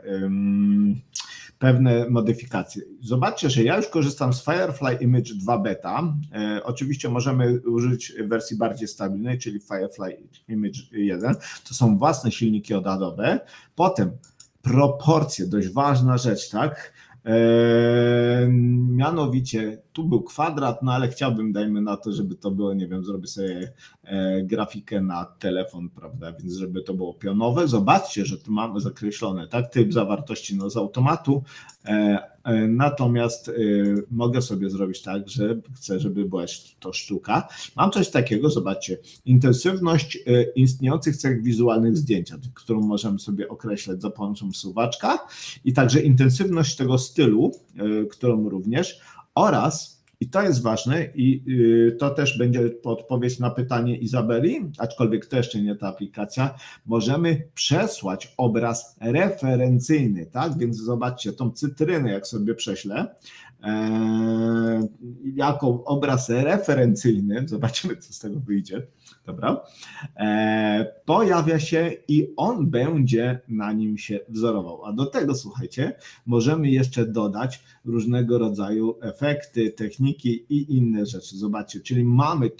pewne modyfikacje. Zobaczcie, że ja już korzystam z Firefly Image dwa beta. Oczywiście możemy użyć wersji bardziej stabilnej, czyli Firefly Image jeden. To są własne silniki od Adobe. Potem proporcje, dość ważna rzecz, tak? Eee, mianowicie tu był kwadrat, no ale chciałbym, dajmy na to, żeby to było, nie wiem, zrobię sobie e, grafikę na telefon, prawda, więc żeby to było pionowe. Zobaczcie, że tu mamy zakreślone, tak, typ zawartości no, z automatu, e, e, natomiast e, mogę sobie zrobić tak, że chcę, żeby była to sztuka. Mam coś takiego, zobaczcie, intensywność e, istniejących cech wizualnych zdjęcia, którą możemy sobie określać za pomocą suwaczka i także intensywność tego stylu, e, którą również oraz, i to jest ważne i y, to też będzie odpowiedź na pytanie Izabeli, aczkolwiek to jeszcze nie ta aplikacja, możemy przesłać obraz referencyjny, tak? Więc zobaczcie, tą cytrynę jak sobie prześlę, e, jako obraz referencyjny, zobaczymy co z tego wyjdzie, dobra, e, pojawia się i on będzie na nim się wzorował, a do tego słuchajcie, możemy jeszcze dodać różnego rodzaju efekty, techniki i inne rzeczy, zobaczcie, czyli mamy to,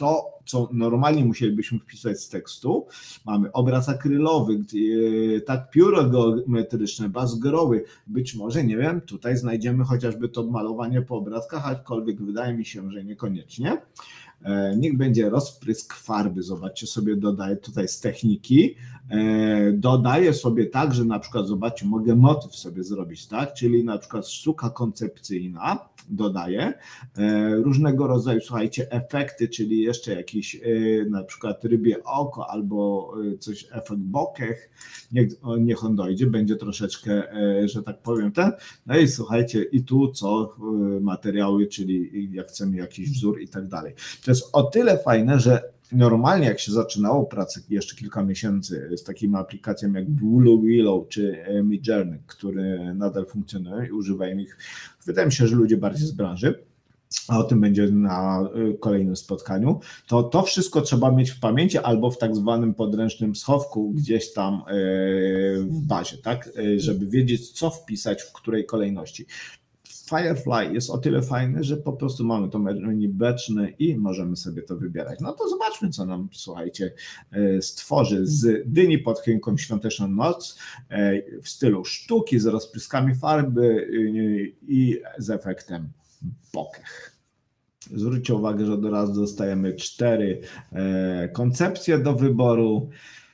co normalnie musielibyśmy wpisać z tekstu. Mamy obraz akrylowy, tak, pióro geometryczne, bazgroły, być może, nie wiem, tutaj znajdziemy chociażby to malowanie po obrazkach, aczkolwiek wydaje mi się, że niekoniecznie. Niech będzie rozprysk farby, zobaczcie sobie, dodaję tutaj z techniki, dodaję sobie tak, że na przykład, zobaczcie, mogę motyw sobie zrobić, tak, czyli na przykład sztuka koncepcyjna, dodaję, różnego rodzaju, słuchajcie, efekty, czyli jeszcze jakiś na przykład rybie oko albo coś, efekt bokeh, niech, niech on dojdzie, będzie troszeczkę, że tak powiem, ten, no i słuchajcie, i tu co materiały, czyli jak chcemy jakiś wzór i tak dalej. To jest o tyle fajne, że normalnie jak się zaczynało pracę jeszcze kilka miesięcy z takimi aplikacjami jak Blue Willow czy Midjourney, które nadal funkcjonują i używają ich, wydaje mi się, że ludzie bardziej z branży, a o tym będzie na kolejnym spotkaniu, to to wszystko trzeba mieć w pamięci albo w tak zwanym podręcznym schowku gdzieś tam w bazie, tak, żeby wiedzieć, co wpisać w której kolejności. Firefly jest o tyle fajny, że po prostu mamy to menu beczne i możemy sobie to wybierać. No to zobaczmy, co nam, słuchajcie, stworzy z dyni pod choinką Świąteczną Noc w stylu sztuki, z rozpryskami farby i z efektem bokeh. Zwróćcie uwagę, że od razu dostajemy cztery koncepcje do wyboru.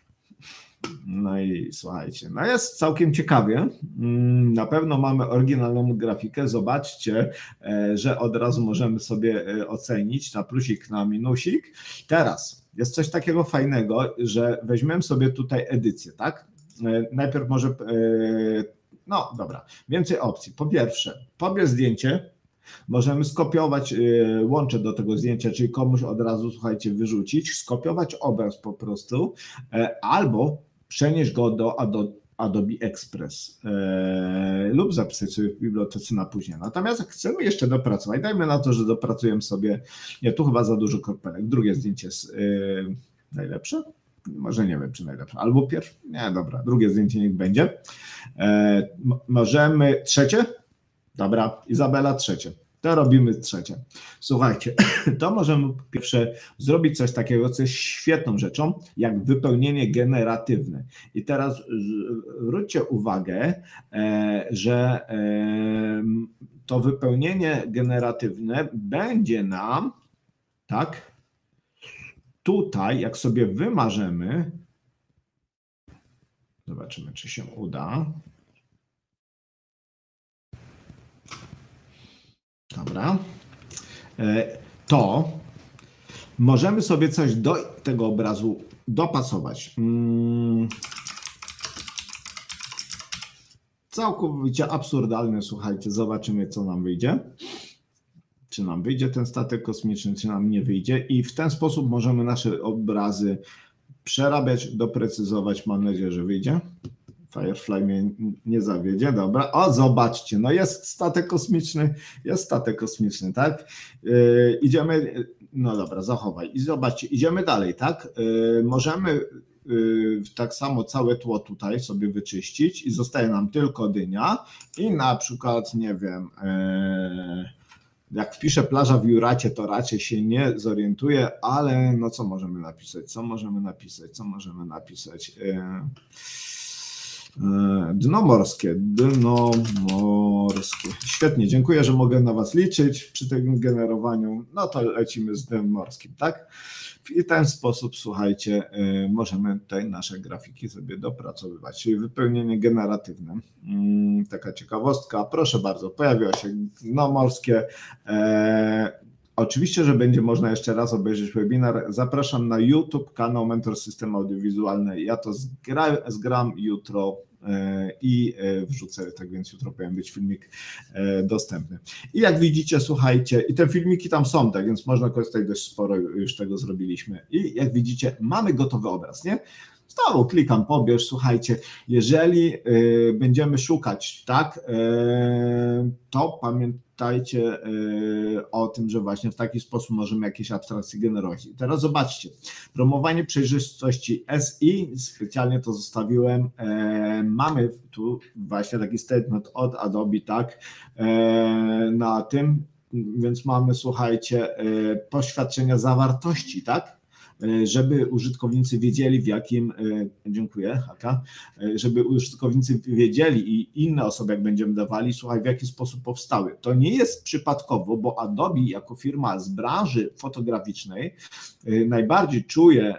No i słuchajcie, no jest całkiem ciekawie, na pewno mamy oryginalną grafikę, zobaczcie, że od razu możemy sobie ocenić na plusik, na minusik. Teraz jest coś takiego fajnego, że weźmiemy sobie tutaj edycję, tak? Najpierw może, no dobra, więcej opcji. Po pierwsze, pobierz zdjęcie, możemy skopiować łącze do tego zdjęcia, czyli komuś od razu, słuchajcie, wyrzucić, skopiować obraz po prostu, albo przenieść go do Adobe Express e, lub zapisać sobie w bibliotece na później. Natomiast jak chcemy jeszcze dopracować, dajmy na to, że dopracujemy sobie, nie, tu chyba za dużo kropelek, drugie zdjęcie jest e, najlepsze? Może nie wiem, czy najlepsze, albo pierwsze, nie, dobra, drugie zdjęcie niech będzie. E, możemy, trzecie? Dobra, Izabela, trzecie. To robimy trzecie. Słuchajcie, to możemy po pierwsze zrobić coś takiego, co jest świetną rzeczą, jak wypełnienie generatywne. I teraz zwróćcie uwagę, że to wypełnienie generatywne będzie nam, tak, tutaj, jak sobie wymarzymy, zobaczymy, czy się uda. Dobra, to możemy sobie coś do tego obrazu dopasować. Całkowicie absurdalne, słuchajcie, zobaczymy, co nam wyjdzie. Czy nam wyjdzie ten statek kosmiczny, czy nam nie wyjdzie. I w ten sposób możemy nasze obrazy przerabiać, doprecyzować. Mam nadzieję, że wyjdzie. Firefly mnie nie zawiedzie, dobra. O, zobaczcie, no jest statek kosmiczny, jest statek kosmiczny, tak? Yy, idziemy, no dobra, zachowaj. I zobaczcie, idziemy dalej, tak? Yy, możemy yy, tak samo całe tło tutaj sobie wyczyścić i zostaje nam tylko dynia i na przykład, nie wiem, yy, jak wpiszę plaża w Juracie, to raczej się nie zorientuję, ale no co możemy napisać? Co możemy napisać? Co możemy napisać? Yy, Dno morskie, dno morskie. Świetnie, dziękuję, że mogę na Was liczyć przy tym generowaniu. No to lecimy z dnem morskim, tak? I w ten sposób, słuchajcie, możemy tutaj nasze grafiki sobie dopracowywać, czyli wypełnienie generatywne. Taka ciekawostka, proszę bardzo, pojawiło się dno morskie. Oczywiście, że będzie można jeszcze raz obejrzeć webinar. Zapraszam na YouTube, kanał Mentor System Audiowizualny. Ja to zgra, zgram jutro i wrzucę, tak więc jutro powinien być filmik dostępny. I jak widzicie, słuchajcie, i te filmiki tam są, tak więc można korzystać, dość sporo już tego zrobiliśmy. I jak widzicie, mamy gotowy obraz, nie? Znowu klikam, pobierz, słuchajcie, jeżeli y, będziemy szukać, tak, y, to pamiętajcie y, o tym, że właśnie w taki sposób możemy jakieś abstrakcje generować. I teraz zobaczcie, promowanie przejrzystości S I, specjalnie to zostawiłem, y, mamy tu właśnie taki statement od Adobe, tak, y, na tym, więc mamy, słuchajcie, y, poświadczenia zawartości, tak, żeby użytkownicy wiedzieli, w jakim, dziękuję, Haka, żeby użytkownicy wiedzieli i inne osoby, jak będziemy dawali, słuchaj, w jaki sposób powstały. To nie jest przypadkowo, bo Adobe jako firma z branży fotograficznej najbardziej czuje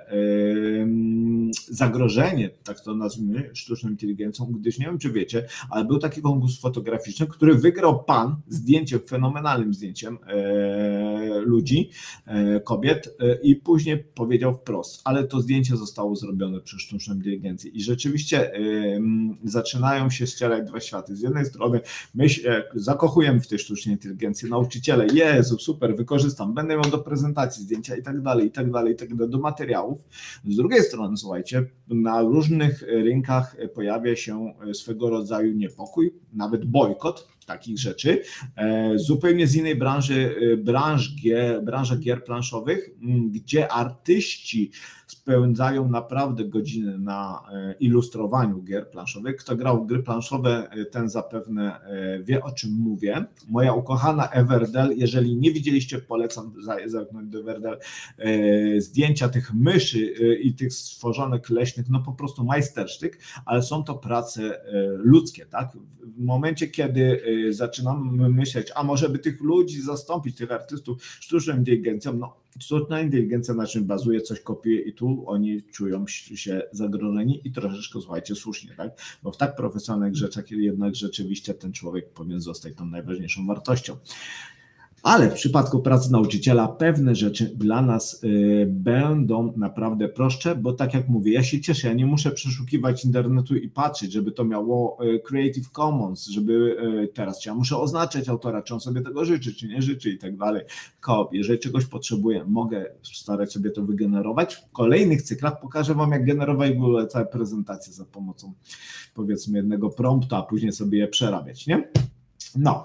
zagrożenie, tak to nazwijmy, sztuczną inteligencją, gdyż nie wiem, czy wiecie, ale był taki konkurs fotograficzny, który wygrał pan zdjęciem, fenomenalnym zdjęciem e, ludzi, e, kobiet e, i później powiedział wprost, ale to zdjęcie zostało zrobione przez sztuczną inteligencję i rzeczywiście e, zaczynają się ścierać dwa światy. Z jednej strony my się zakochujemy w tej sztucznej inteligencji, nauczyciele, Jezu, super, wykorzystam, będę miał do prezentacji zdjęcia i tak dalej, i tak dalej, i tak dalej, do materiałów. Z drugiej strony, słuchajcie, na różnych rynkach pojawia się swego rodzaju niepokój, nawet bojkot takich rzeczy, zupełnie z innej branży, branż gier, branża gier planszowych, gdzie artyści spędzają naprawdę godziny na ilustrowaniu gier planszowych. Kto grał w gry planszowe, ten zapewne wie, o czym mówię. Moja ukochana Everdell, jeżeli nie widzieliście, polecam zerknąć do Everdell, zdjęcia tych myszy i tych stworzonych leśnych, no po prostu majstersztyk, ale są to prace ludzkie, tak? W momencie, kiedy zaczynamy myśleć, a może by tych ludzi zastąpić, tych artystów sztuczną inteligencją, no sztuczna inteligencja na czym bazuje, coś kopiuje i tu oni czują się zagrożeni i troszeczkę, słuchajcie, słusznie, tak? Bo w tak profesjonalnych rzeczach jednak rzeczywiście ten człowiek powinien zostać tą najważniejszą wartością. Ale w przypadku pracy nauczyciela pewne rzeczy dla nas y, będą naprawdę prostsze, bo tak jak mówię, ja się cieszę, ja nie muszę przeszukiwać internetu i patrzeć, żeby to miało y, Creative Commons, żeby y, teraz ja muszę oznaczać autora, czy on sobie tego życzy, czy nie życzy i tak dalej. Kop, jeżeli czegoś potrzebuję, mogę starać sobie to wygenerować. W kolejnych cyklach pokażę Wam, jak generować w ogóle całe prezentacje za pomocą, powiedzmy, jednego prompta, a później sobie je przerabiać, nie? No,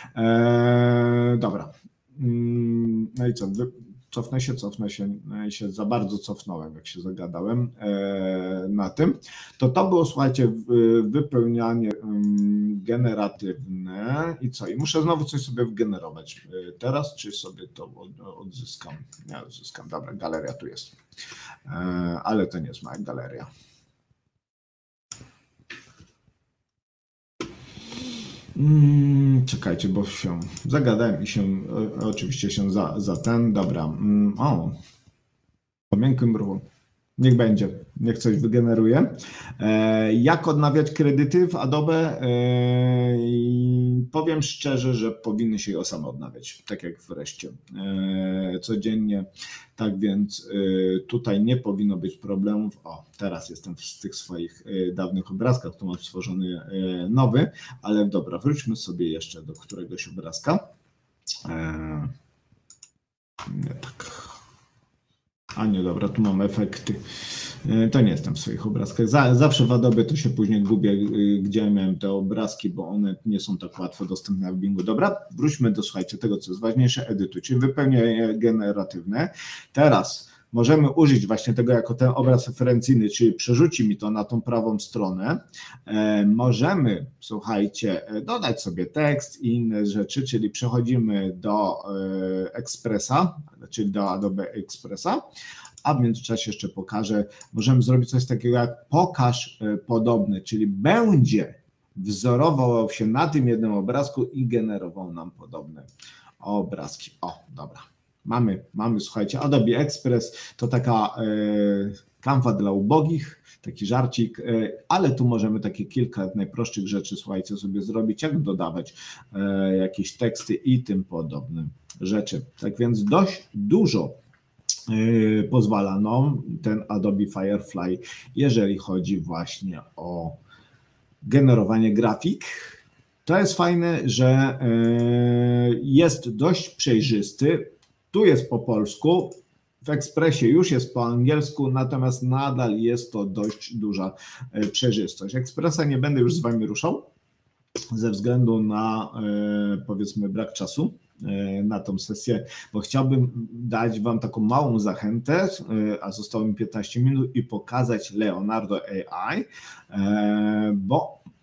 eee, dobra, no i co, cofnę się, cofnę się, się za bardzo cofnąłem, jak się zagadałem eee, na tym, to to było, słuchajcie, wypełnianie um, generatywne i co, i muszę znowu coś sobie wgenerować teraz, czy sobie to odzyskam, ja odzyskam, dobra, galeria tu jest, eee, ale to nie jest moja galeria. Czekajcie, bo się zagadałem i się oczywiście się za, za ten, dobra, o, po miękkim ruchu, niech będzie, niech coś wygeneruje. E, jak odnawiać kredyty w Adobe? E, powiem szczerze, że powinny się same odnawiać, tak jak wreszcie, e, codziennie, tak więc e, tutaj nie powinno być problemów. O, teraz jestem w tych swoich e, dawnych obrazkach, tu mam stworzony e, nowy, ale dobra, wróćmy sobie jeszcze do któregoś obrazka. E, nie tak. A nie, dobra, tu mam efekty. To nie jestem w swoich obrazkach. Zawsze w Adobe to się później gubię, gdzie miałem te obrazki, bo one nie są tak łatwo dostępne w Bingu. Dobra, wróćmy do, słuchajcie, tego, co jest ważniejsze, edytu, czyli wypełnienie generatywne. Teraz możemy użyć właśnie tego jako ten obraz referencyjny, czyli przerzuci mi to na tą prawą stronę. E, możemy, słuchajcie, dodać sobie tekst i inne rzeczy, czyli przechodzimy do e, Expressa, czyli do Adobe Expressa, a w międzyczasie jeszcze pokażę, możemy zrobić coś takiego jak pokaż podobny, czyli będzie wzorował się na tym jednym obrazku i generował nam podobne obrazki. O, dobra. Mamy, mamy, słuchajcie, Adobe Express to taka e, kanwa dla ubogich, taki żarcik, e, ale tu możemy takie kilka najprostszych rzeczy, słuchajcie, sobie zrobić, jak dodawać e, jakieś teksty i tym podobne rzeczy. Tak więc dość dużo e, pozwala nam ten Adobe Firefly, jeżeli chodzi właśnie o generowanie grafik. To jest fajne, że e, jest dość przejrzysty. Tu jest po polsku, w Expressie już jest po angielsku, natomiast nadal jest to dość duża przejrzystość. Expressa nie będę już z Wami ruszał ze względu na, powiedzmy, brak czasu na tą sesję, bo chciałbym dać Wam taką małą zachętę, a zostało mi piętnaście minut i pokazać Leonardo A I, bo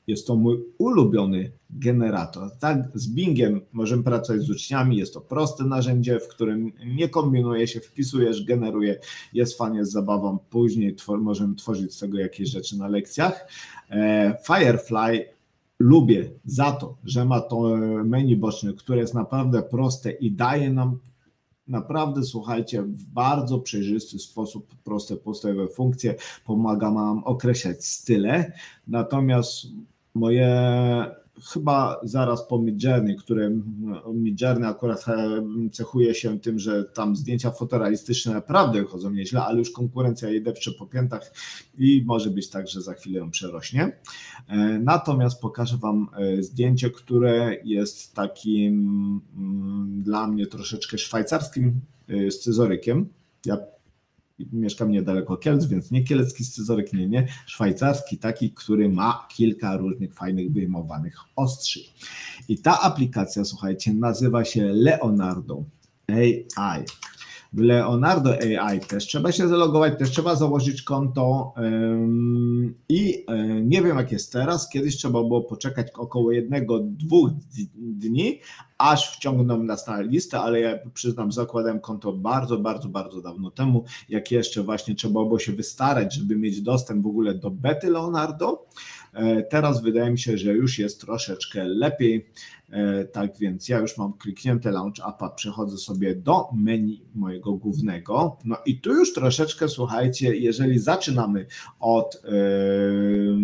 Jest to mój ulubiony generator. Tak, z Bingiem możemy pracować z uczniami, jest to proste narzędzie, w którym nie kombinuje się, wpisujesz, generuje, jest fajnie, jest zabawą, później twor- możemy tworzyć z tego jakieś rzeczy na lekcjach. E, Firefly lubię za to, że ma to menu boczne, które jest naprawdę proste i daje nam naprawdę, słuchajcie, w bardzo przejrzysty sposób proste podstawowe funkcje, pomaga nam określać style, natomiast moje chyba zaraz po Midjourney, które Midjourney akurat cechuje się tym, że tam zdjęcia fotorealistyczne naprawdę wychodzą nieźle, ale już konkurencja jej depcze po piętach i może być tak, że za chwilę ją przerośnie. Natomiast pokażę Wam zdjęcie, które jest takim dla mnie troszeczkę szwajcarskim scyzorykiem. Ja mieszkam niedaleko Kielc, więc nie kielecki scyzoryk, nie, nie, szwajcarski taki, który ma kilka różnych fajnych wyjmowanych ostrzy. I ta aplikacja, słuchajcie, nazywa się Leonardo A I. W Leonardo A I też trzeba się zalogować, też trzeba założyć konto ym, i y, nie wiem jak jest teraz, kiedyś trzeba było poczekać około jednego, dwóch dni, aż wciągną nas na listę, ale ja przyznam, zakładałem konto bardzo, bardzo, bardzo dawno temu, jak jeszcze właśnie trzeba było się wystarać, żeby mieć dostęp w ogóle do bety Leonardo. Teraz wydaje mi się, że już jest troszeczkę lepiej, tak więc ja już mam kliknięte Launch Appa, przechodzę sobie do menu mojego głównego, no i tu już troszeczkę, słuchajcie, jeżeli zaczynamy od yy,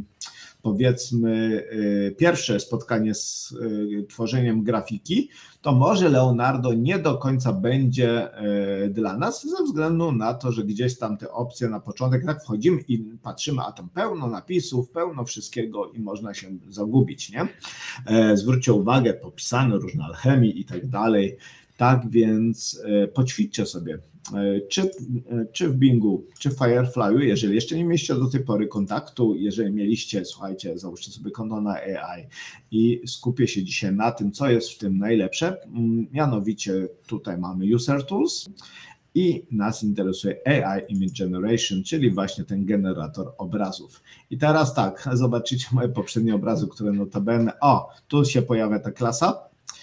powiedzmy pierwsze spotkanie z tworzeniem grafiki, to może Leonardo nie do końca będzie dla nas ze względu na to, że gdzieś tam te opcje na początek, tak wchodzimy i patrzymy, a tam pełno napisów, pełno wszystkiego i można się zagubić, nie? Zwróćcie uwagę, popisane różne alchemii i tak dalej, tak więc poćwiczcie sobie. Czy, czy w Bingu, czy w Firefly'u, jeżeli jeszcze nie mieliście do tej pory kontaktu, jeżeli mieliście, słuchajcie, załóżcie sobie konto na A I i skupię się dzisiaj na tym, co jest w tym najlepsze, mianowicie tutaj mamy User Tools i nas interesuje A I Image Generation, czyli właśnie ten generator obrazów. I teraz tak, zobaczycie moje poprzednie obrazy, które notabene, o, tu się pojawia ta klasa.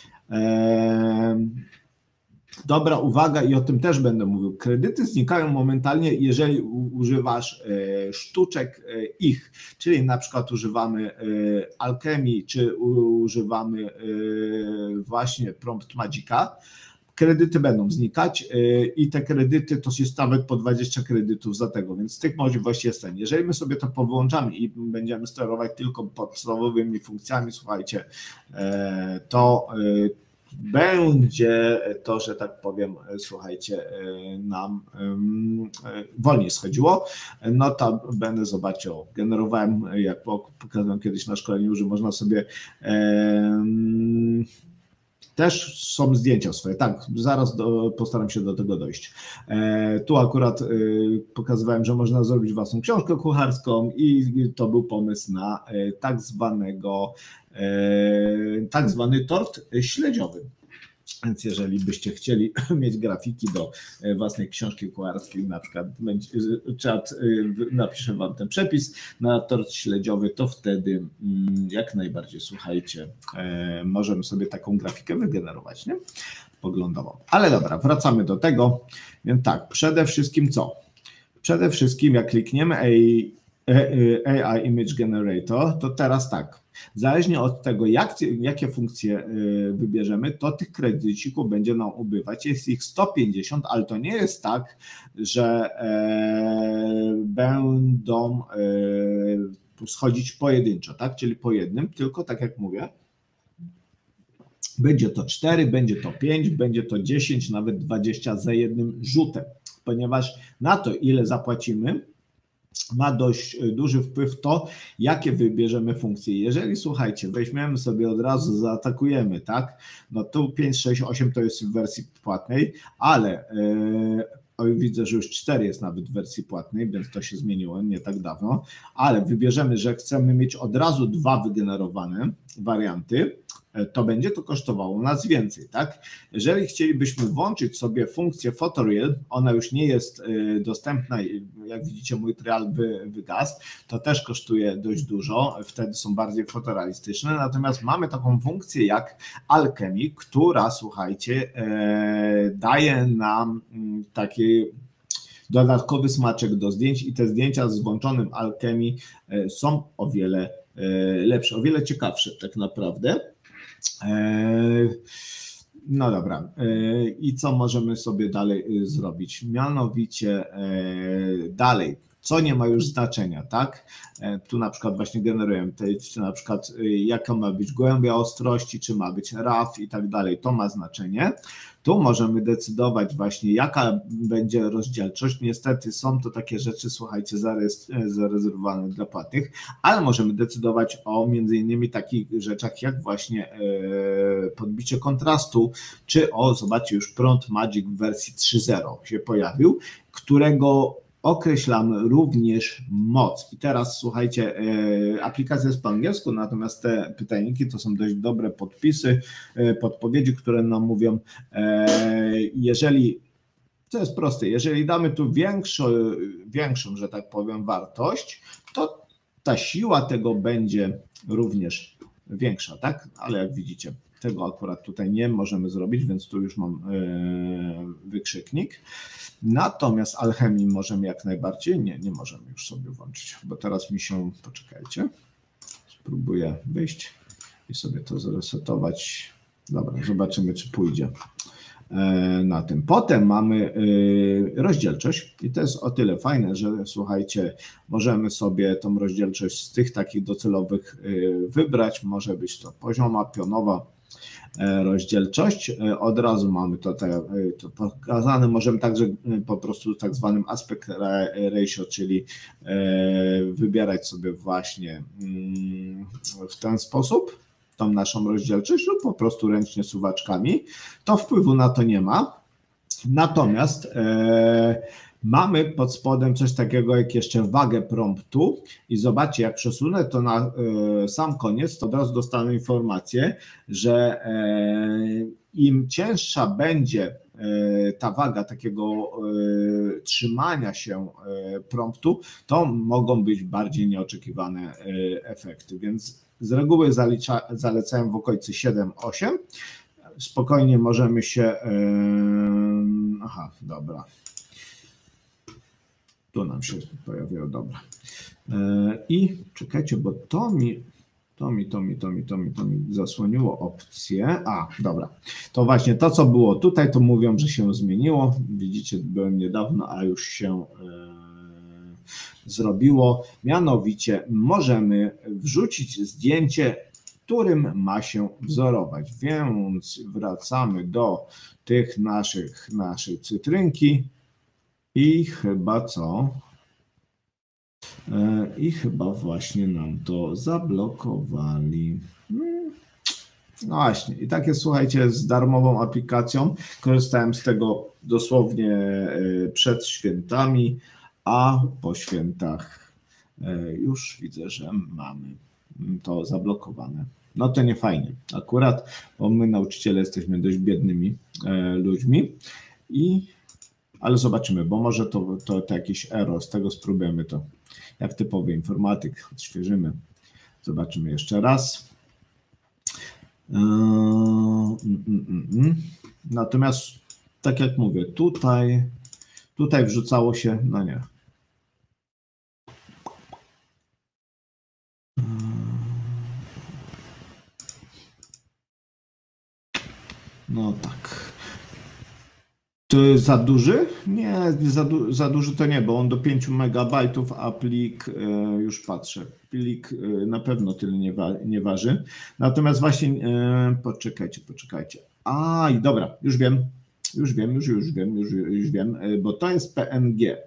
Eee, Dobra uwaga i o tym też będę mówił. Kredyty znikają momentalnie, jeżeli używasz sztuczek ich, czyli na przykład używamy alchemii, czy używamy właśnie Prompt Magica. Kredyty będą znikać i te kredyty to jest nawet po dwadzieścia kredytów za tego, więc z tych możliwości jest ten. Jeżeli my sobie to powyłączamy i będziemy sterować tylko podstawowymi funkcjami, słuchajcie, to będzie to, że tak powiem, słuchajcie, nam wolniej schodziło. Notabene, zobaczcie, generowałem, jak pokazałem kiedyś na szkoleniu, że można sobie też są zdjęcia swoje, tak, zaraz do, postaram się do tego dojść. E, tu akurat e, pokazywałem, że można zrobić własną książkę kucharską i to był pomysł na e, tak zwanego, e, tak zwany tort śledziowy. Więc jeżeli byście chcieli mieć grafiki do własnej książki kucharskiej, na przykład będzie, czat napiszę Wam ten przepis na tort śledziowy, to wtedy jak najbardziej, słuchajcie, możemy sobie taką grafikę wygenerować, nie? Poglądową. Ale dobra, wracamy do tego. Więc tak, przede wszystkim co? Przede wszystkim jak klikniemy A I Image Generator, to teraz tak, zależnie od tego, jak, jakie funkcje wybierzemy, to tych kredycików będzie nam ubywać. Jest ich sto pięćdziesiąt, ale to nie jest tak, że e, będą e, schodzić pojedynczo, tak? Czyli po jednym, tylko tak jak mówię, będzie to cztery, będzie to pięć, będzie to dziesięć, nawet dwadzieścia za jednym rzutem, ponieważ na to, ile zapłacimy, ma dość duży wpływ to, jakie wybierzemy funkcje. Jeżeli, słuchajcie, weźmiemy sobie od razu, zaatakujemy, tak, no tu pięć, sześć, osiem to jest w wersji płatnej, ale yy, widzę, że już cztery jest nawet w wersji płatnej, więc to się zmieniło nie tak dawno, ale wybierzemy, że chcemy mieć od razu dwa wygenerowane warianty, to będzie to kosztowało nas więcej, tak? Jeżeli chcielibyśmy włączyć sobie funkcję Photoreal, ona już nie jest dostępna, jak widzicie mój trial wy, wygasł, to też kosztuje dość dużo, wtedy są bardziej fotorealistyczne, natomiast mamy taką funkcję jak Alchemy, która, słuchajcie, daje nam taki dodatkowy smaczek do zdjęć i te zdjęcia z włączonym Alchemy są o wiele lepsze, o wiele ciekawsze tak naprawdę. No dobra, i co możemy sobie dalej zrobić? Mianowicie dalej, co nie ma już znaczenia, tak? Tu na przykład właśnie generujemy, czy na przykład jaka ma być głębia ostrości, czy ma być raf i tak dalej, to ma znaczenie. Tu możemy decydować właśnie, jaka będzie rozdzielczość. Niestety są to takie rzeczy, słuchajcie, zarezerwowane dla płatnych, ale możemy decydować o między innymi takich rzeczach, jak właśnie podbicie kontrastu, czy o, zobaczcie, już Prompt Magic w wersji trzy zero się pojawił, którego określamy również moc. I teraz słuchajcie, aplikacja jest po angielsku, natomiast te pytajniki to są dość dobre podpisy, podpowiedzi, które nam mówią, jeżeli, to jest proste, jeżeli damy tu większą, większą, że tak powiem, wartość, to ta siła tego będzie również większa, tak? Ale jak widzicie, tego akurat tutaj nie możemy zrobić, więc tu już mam wykrzyknik. Natomiast Alchemy możemy jak najbardziej, nie, nie możemy już sobie włączyć, bo teraz mi się, poczekajcie, spróbuję wyjść i sobie to zresetować. Dobra, zobaczymy, czy pójdzie na tym. Potem mamy rozdzielczość i to jest o tyle fajne, że słuchajcie, możemy sobie tą rozdzielczość z tych takich docelowych wybrać, może być to pozioma, pionowa rozdzielczość. Od razu mamy to, to pokazane. Możemy także po prostu tak zwanym aspect ratio, czyli wybierać sobie właśnie w ten sposób tą naszą rozdzielczość lub po prostu ręcznie suwaczkami. To wpływu na to nie ma. Natomiast e, mamy pod spodem coś takiego jak jeszcze wagę promptu i zobaczcie, jak przesunę to na e, sam koniec, to od razu dostanę informację, że e, im cięższa będzie e, ta waga takiego e, trzymania się e, promptu, to mogą być bardziej nieoczekiwane e, efekty, więc z reguły zalicza, zalecałem w okolicy siedem osiem. Spokojnie możemy się... Yy, aha, dobra. Tu nam się pojawiło, dobra. Yy, I czekajcie, bo to mi, to mi, to mi, to mi, to mi, to mi zasłoniło opcję. A, dobra. To właśnie to, co było tutaj, to mówią, że się zmieniło. Widzicie, byłem niedawno, a już się... Yy, zrobiło, mianowicie możemy wrzucić zdjęcie, którym ma się wzorować, więc wracamy do tych naszych, naszej cytrynki i chyba co? I chyba właśnie nam to zablokowali. No właśnie, i tak jest, słuchajcie, z darmową aplikacją, korzystałem z tego dosłownie przed świętami, a po świętach już widzę, że mamy to zablokowane. No to nie fajnie akurat, bo my nauczyciele jesteśmy dość biednymi ludźmi, i, ale zobaczymy, bo może to, to, to jakiś error, z tego spróbujemy to jak typowy informatyk, odświeżymy, zobaczymy jeszcze raz. Natomiast tak jak mówię, tutaj, tutaj wrzucało się, no nie. No tak. To jest za duży? Nie, za, du za duży to nie, bo on do pięciu megabajtów, a plik, e, już patrzę, plik e, na pewno tyle nie, wa nie waży. Natomiast właśnie, e, poczekajcie, poczekajcie. A, i dobra, już wiem, już wiem, już, już wiem, już, już wiem, e, bo to jest P N G.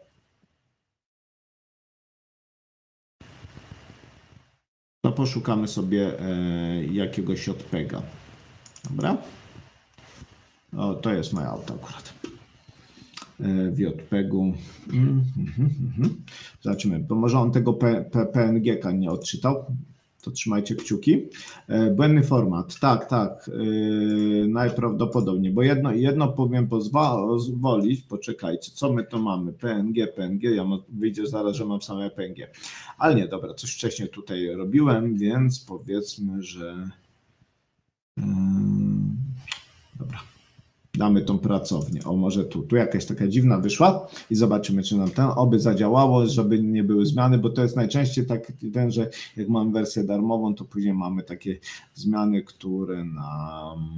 To poszukamy sobie e, jakiegoś JPEGa. Dobra. O, to jest moje auto akurat. W JPEGu. Mm, mm, mm. Zobaczymy, bo może on tego P N G-ka nie odczytał. to trzymajcie kciuki. Błędny format, tak, tak, yy, najprawdopodobniej, bo jedno, jedno powiem pozwolić, poczekajcie, co my to mamy, P N G, P N G, ja mam, wyjdzie zaraz, że mam same P N G, ale nie, dobra, coś wcześniej tutaj robiłem, więc powiedzmy, że yy, dobra. Damy tą pracownię. O, może tu, tu jakaś taka dziwna wyszła i zobaczymy, czy nam ten oby zadziałało, żeby nie były zmiany, bo to jest najczęściej tak, ten, że jak mam wersję darmową, to później mamy takie zmiany, które nam,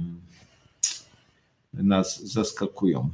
nas zaskakują.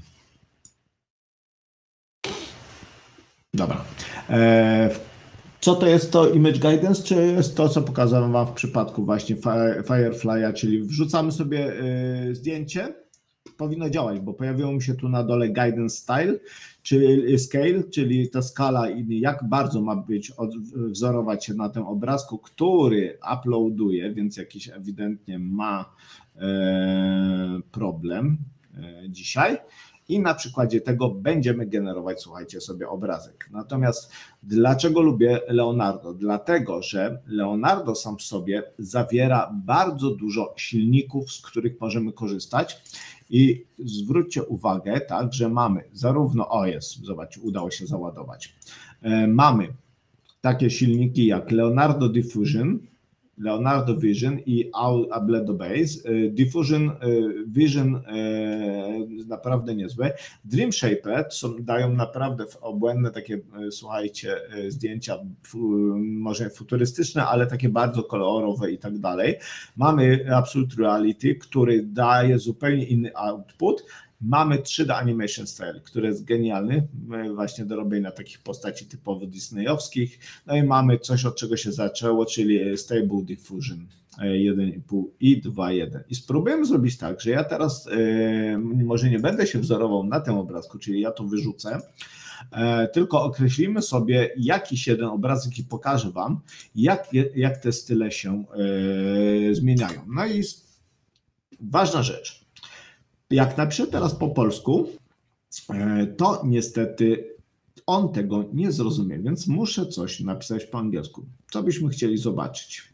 Dobra. Co to jest to Image Guidance, czy jest to, co pokazałem Wam w przypadku właśnie Firefly'a, czyli wrzucamy sobie zdjęcie, powinno działać, bo pojawiło mi się tu na dole Guidance Style, czyli Scale, czyli ta skala i jak bardzo ma być, wzorować się na tym obrazku, który uploaduje, więc jakiś ewidentnie ma e, problem e, dzisiaj. I na przykładzie tego będziemy generować, słuchajcie, sobie obrazek. Natomiast dlaczego lubię Leonardo? Dlatego, że Leonardo sam w sobie zawiera bardzo dużo silników, z których możemy korzystać. I zwróćcie uwagę, tak, że mamy zarówno, o jest, zobaczcie, udało się załadować. E, mamy takie silniki jak Leonardo Diffusion, Leonardo Vision i Abledo Base. Diffusion, Vision naprawdę niezłe. Dream Shaper są, dają naprawdę obłędne takie, słuchajcie, zdjęcia, może futurystyczne, ale takie bardzo kolorowe i tak dalej. Mamy Absolute Reality, który daje zupełnie inny output. Mamy trzy D Animation Style, który jest genialny właśnie do robienia takich postaci typowo disneyowskich. No i mamy coś, od czego się zaczęło, czyli Stable Diffusion jeden i pół i dwa jeden. I spróbujemy zrobić tak, że ja teraz yy, może nie będę się wzorował na tym obrazku, czyli ja to wyrzucę, yy, tylko określimy sobie jakiś jeden obrazek i pokażę Wam, jak, jak te style się yy, zmieniają. No i ważna rzecz. Jak napiszę teraz po polsku, to niestety on tego nie zrozumie, więc muszę coś napisać po angielsku. Co byśmy chcieli zobaczyć?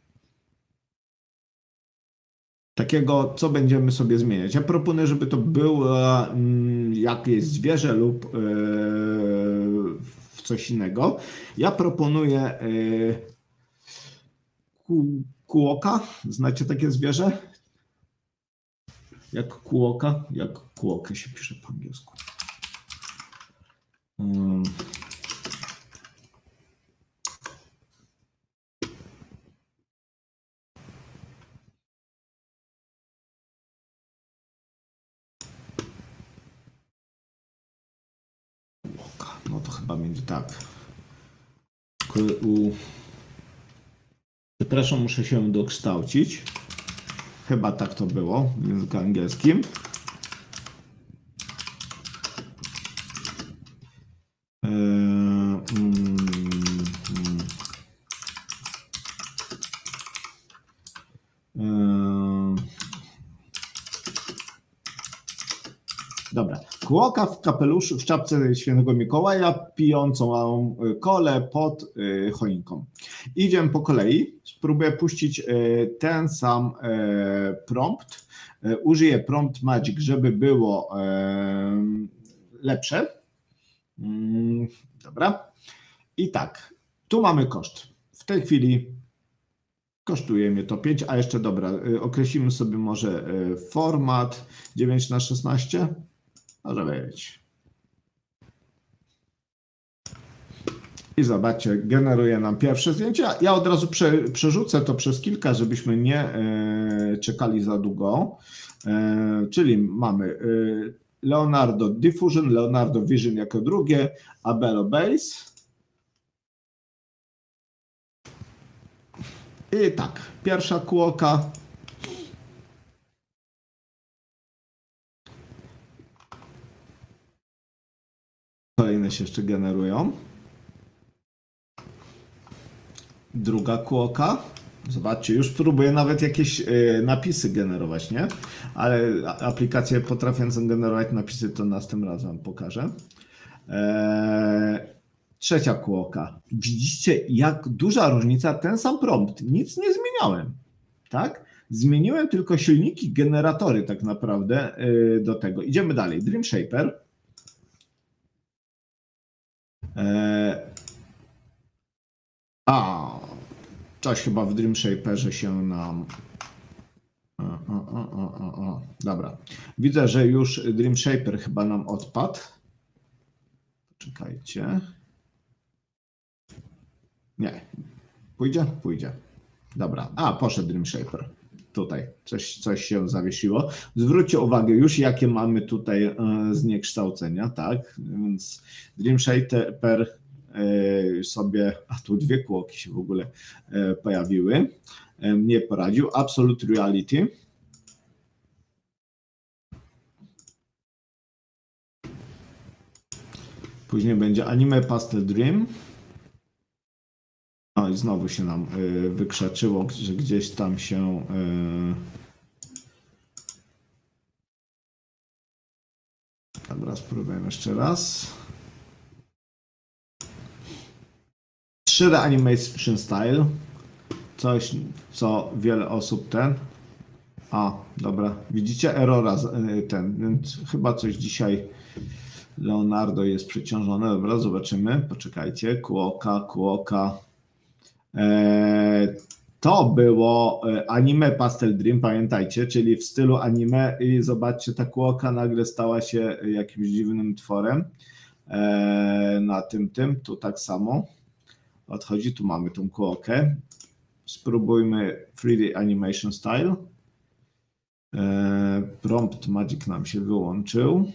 Takiego, co będziemy sobie zmieniać. Ja proponuję, żeby to było jakieś zwierzę lub coś innego. Ja proponuję kuoka. Znacie takie zwierzę? Jak kuoka, jak kuokę się pisze po angielsku. Um. No to chyba będzie tak. U... Przepraszam, muszę się dokształcić. Chyba tak to było w języku angielskim. Eee, mm, mm. Eee. Dobra. Kłoka w kapeluszu, w czapce świętego Mikołaja, pijącą małą kolę pod choinką. Idziemy po kolei. Spróbuję puścić ten sam prompt. Użyję prompt magic, żeby było lepsze. Dobra. I tak, tu mamy koszt. W tej chwili kosztuje mnie to pięć, a jeszcze dobra, określimy sobie może format dziewięć na szesnaście. Może być. I zobaczcie, generuje nam pierwsze zdjęcie. Ja od razu prze, przerzucę to przez kilka, żebyśmy nie e, czekali za długo. E, czyli mamy e, Leonardo Diffusion, Leonardo Vision jako drugie, Abledo Base. I tak, pierwsza kłoka. Kolejne się jeszcze generują. Druga kłoka. Zobaczcie, już próbuję nawet jakieś y, napisy generować, nie? Ale aplikacje potrafiące generować napisy, to następnym razem pokażę. Eee, trzecia kłoka. Widzicie, jak duża różnica, ten sam prompt, nic nie zmieniałem, tak? Zmieniłem tylko silniki, generatory tak naprawdę do tego. Idziemy dalej. Dream Shaper. A, coś chyba w Dream Shaperze się nam... O, o, o, o, o. Dobra. Widzę, że już Dream Shaper chyba nam odpadł. Czekajcie. Nie. Pójdzie? Pójdzie. Dobra. A, poszedł Dream Shaper. Tutaj coś, coś się zawiesiło. Zwróćcie uwagę już, jakie mamy tutaj e, zniekształcenia, tak? Więc Dream Shaper e, sobie, a tu dwie kłoki się w ogóle e, pojawiły. E, nie poradził. Absolute Reality. Później będzie Anime Pastel Dream. No i znowu się nam y, wykrzaczyło, że gdzieś tam się... Y... Dobra, spróbujemy jeszcze raz. trzy D Animation Style. Coś, co wiele osób ten... A, dobra, widzicie errora ten, więc chyba coś dzisiaj Leonardo jest przeciążone. Dobra, zobaczymy. Poczekajcie. Kłoka, kłoka. To było Anime Pastel Dream, pamiętajcie, czyli w stylu anime i zobaczcie, ta kłoka nagle stała się jakimś dziwnym tworem na tym, tym, tu tak samo odchodzi, tu mamy tą kłokę. Spróbujmy trzy D Animation Style. Prompt Magic nam się wyłączył.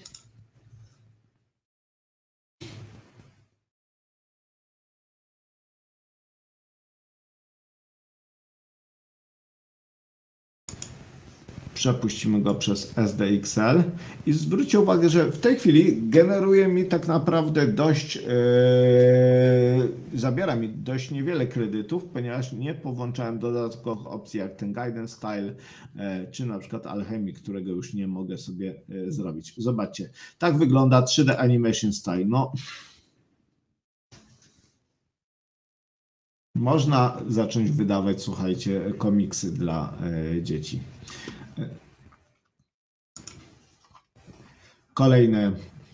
Przepuścimy go przez S D X L i zwróćcie uwagę, że w tej chwili generuje mi tak naprawdę dość, yy, zabiera mi dość niewiele kredytów, ponieważ nie powłączałem dodatkowych opcji jak ten Guidance Style, yy, czy na przykład Alchemy, którego już nie mogę sobie yy, zrobić. Zobaczcie, tak wygląda trzy D Animation Style. No, można zacząć wydawać, słuchajcie, komiksy dla yy, dzieci. Kolejne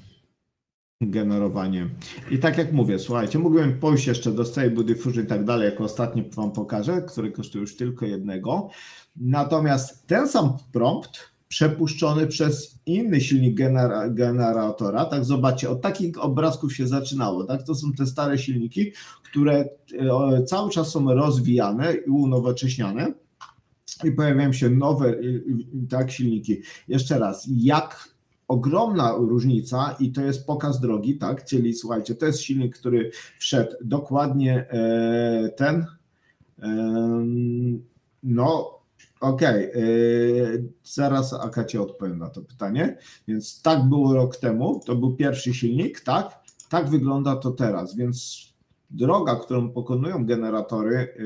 generowanie. I tak jak mówię, słuchajcie, mógłbym pójść jeszcze do Stable Diffusion i tak dalej, jako ostatni wam pokażę, który kosztuje już tylko jednego. Natomiast ten sam prompt przepuszczony przez inny silnik genera generatora, tak zobaczcie, od takich obrazków się zaczynało, tak? To są te stare silniki, które cały czas są rozwijane i unowocześniane. I pojawiają się nowe tak, silniki. Jeszcze raz, jak ogromna różnica i to jest pokaz drogi, tak, czyli słuchajcie, to jest silnik, który wszedł dokładnie e, ten, e, no okej, okay. Zaraz Akacie odpowiem na to pytanie, więc tak było rok temu, to był pierwszy silnik, tak, tak wygląda to teraz, więc droga, którą pokonują generatory, e,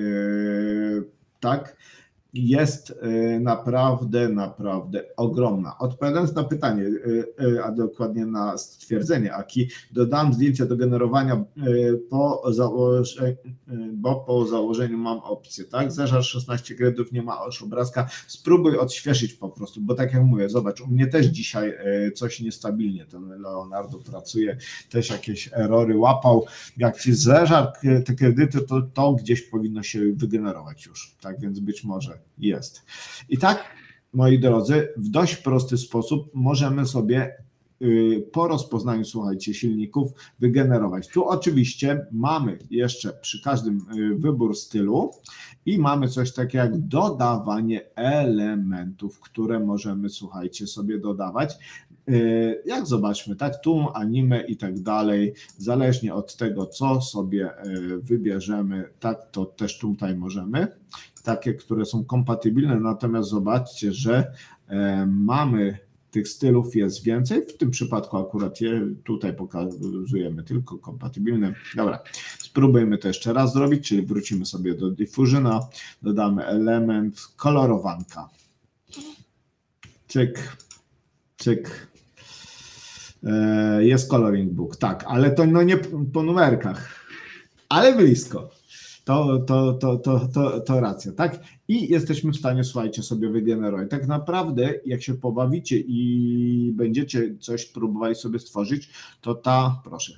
tak, jest naprawdę, naprawdę ogromna. Odpowiadając na pytanie, a dokładnie na stwierdzenie Aki, dodałem zdjęcie do generowania, po założeniu, bo po założeniu mam opcję, tak? Zeżar szesnaście kredytów, nie ma już obrazka. Spróbuj odświeżyć po prostu, bo tak jak mówię, zobacz, u mnie też dzisiaj coś niestabilnie, ten Leonardo pracuje, też jakieś erory łapał. Jak ci zeżar te kredyty, to to gdzieś powinno się wygenerować już, tak? Więc być może jest. I tak, moi drodzy, w dość prosty sposób możemy sobie po rozpoznaniu, słuchajcie, silników wygenerować. Tu oczywiście mamy jeszcze przy każdym wybór stylu i mamy coś takiego jak dodawanie elementów, które możemy, słuchajcie, sobie dodawać. Jak zobaczmy, tak, tu anime i tak dalej, zależnie od tego, co sobie wybierzemy, tak to też tutaj możemy, takie, które są kompatybilne, natomiast zobaczcie, że mamy tych stylów jest więcej, w tym przypadku akurat je tutaj pokazujemy tylko kompatybilne. Dobra, spróbujmy to jeszcze raz zrobić, czyli wrócimy sobie do Diffusiona, dodamy element kolorowanka. Cyk, cyk. Jest coloring book, tak, ale to no nie po numerkach. ale blisko. To, to, to, to, to, to racja, tak? I jesteśmy w stanie, słuchajcie, sobie wygenerować. Tak naprawdę, jak się pobawicie i będziecie coś próbowali sobie stworzyć, to ta, proszę,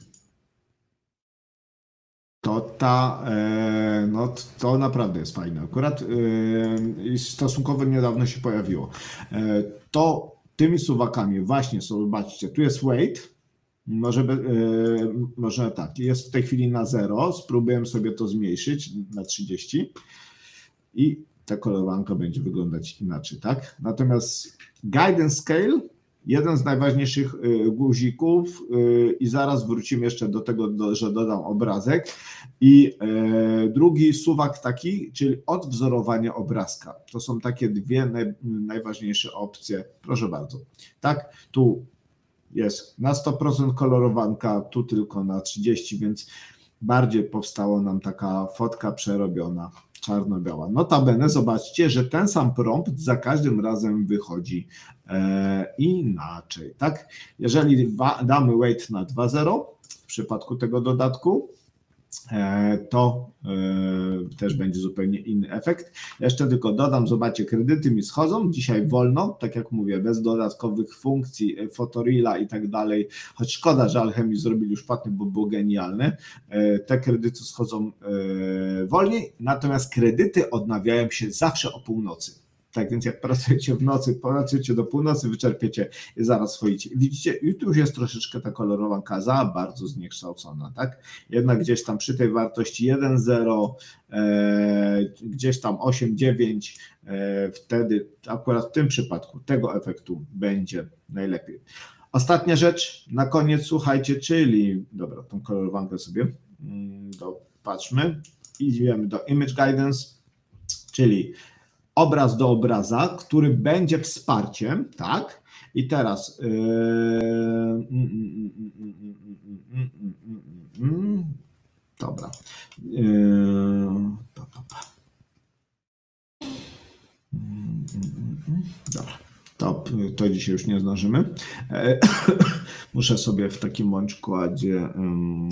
to ta, e, no to naprawdę jest fajne. Akurat e, stosunkowo niedawno się pojawiło. E, to tymi suwakami właśnie, sobie zobaczcie, tu jest weight, może, e, może tak, jest w tej chwili na zero, spróbuję sobie to zmniejszyć na trzydzieści i ta kolorowanka będzie wyglądać inaczej, tak? Natomiast guidance scale, jeden z najważniejszych guzików i zaraz wrócimy jeszcze do tego, że dodam obrazek. I drugi suwak taki, czyli odwzorowanie obrazka. To są takie dwie naj, najważniejsze opcje. Proszę bardzo. Tak, tu jest na sto procent kolorowanka, tu tylko na trzydzieści, więc bardziej powstała nam taka fotka przerobiona, czarno-biała. Notabene zobaczcie, że ten sam prompt za każdym razem wychodzi e, inaczej, tak? Jeżeli damy weight na dwa zero w przypadku tego dodatku, e, to e, też będzie zupełnie inny efekt. Jeszcze tylko dodam, zobaczcie, kredyty mi schodzą, dzisiaj wolno, tak jak mówię, bez dodatkowych funkcji, fotorila i tak dalej, choć szkoda, że Alchemy zrobili już płatny, bo było genialne. E, te kredyty schodzą e, wolniej, natomiast kredyty odnawiają się zawsze o północy. Tak więc jak pracujecie w nocy, pracujecie do północy, wyczerpiecie i zaraz schodzicie. Widzicie, i tu już jest troszeczkę ta kolorowanka za bardzo zniekształcona, tak? Jednak gdzieś tam przy tej wartości jeden zero, e, gdzieś tam osiem dziewięć, e, wtedy akurat w tym przypadku tego efektu będzie najlepiej. Ostatnia rzecz na koniec, słuchajcie, czyli, dobra, tą kolorowankę sobie dopatrzmy, idziemy do Image Guidance, czyli obraz do obraza, który będzie wsparciem, tak? I teraz yy, dobra. Yy, pa, pa, pa. Dobra. To, to dzisiaj już nie zdążymy. Muszę sobie w takim bądź kładzie yy,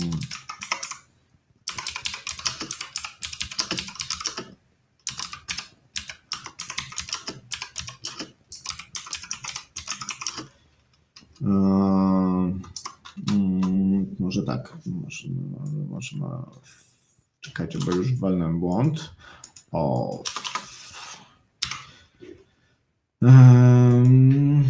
może tak, może, może ma, czekajcie, bo już walnąłem błąd. O. Um.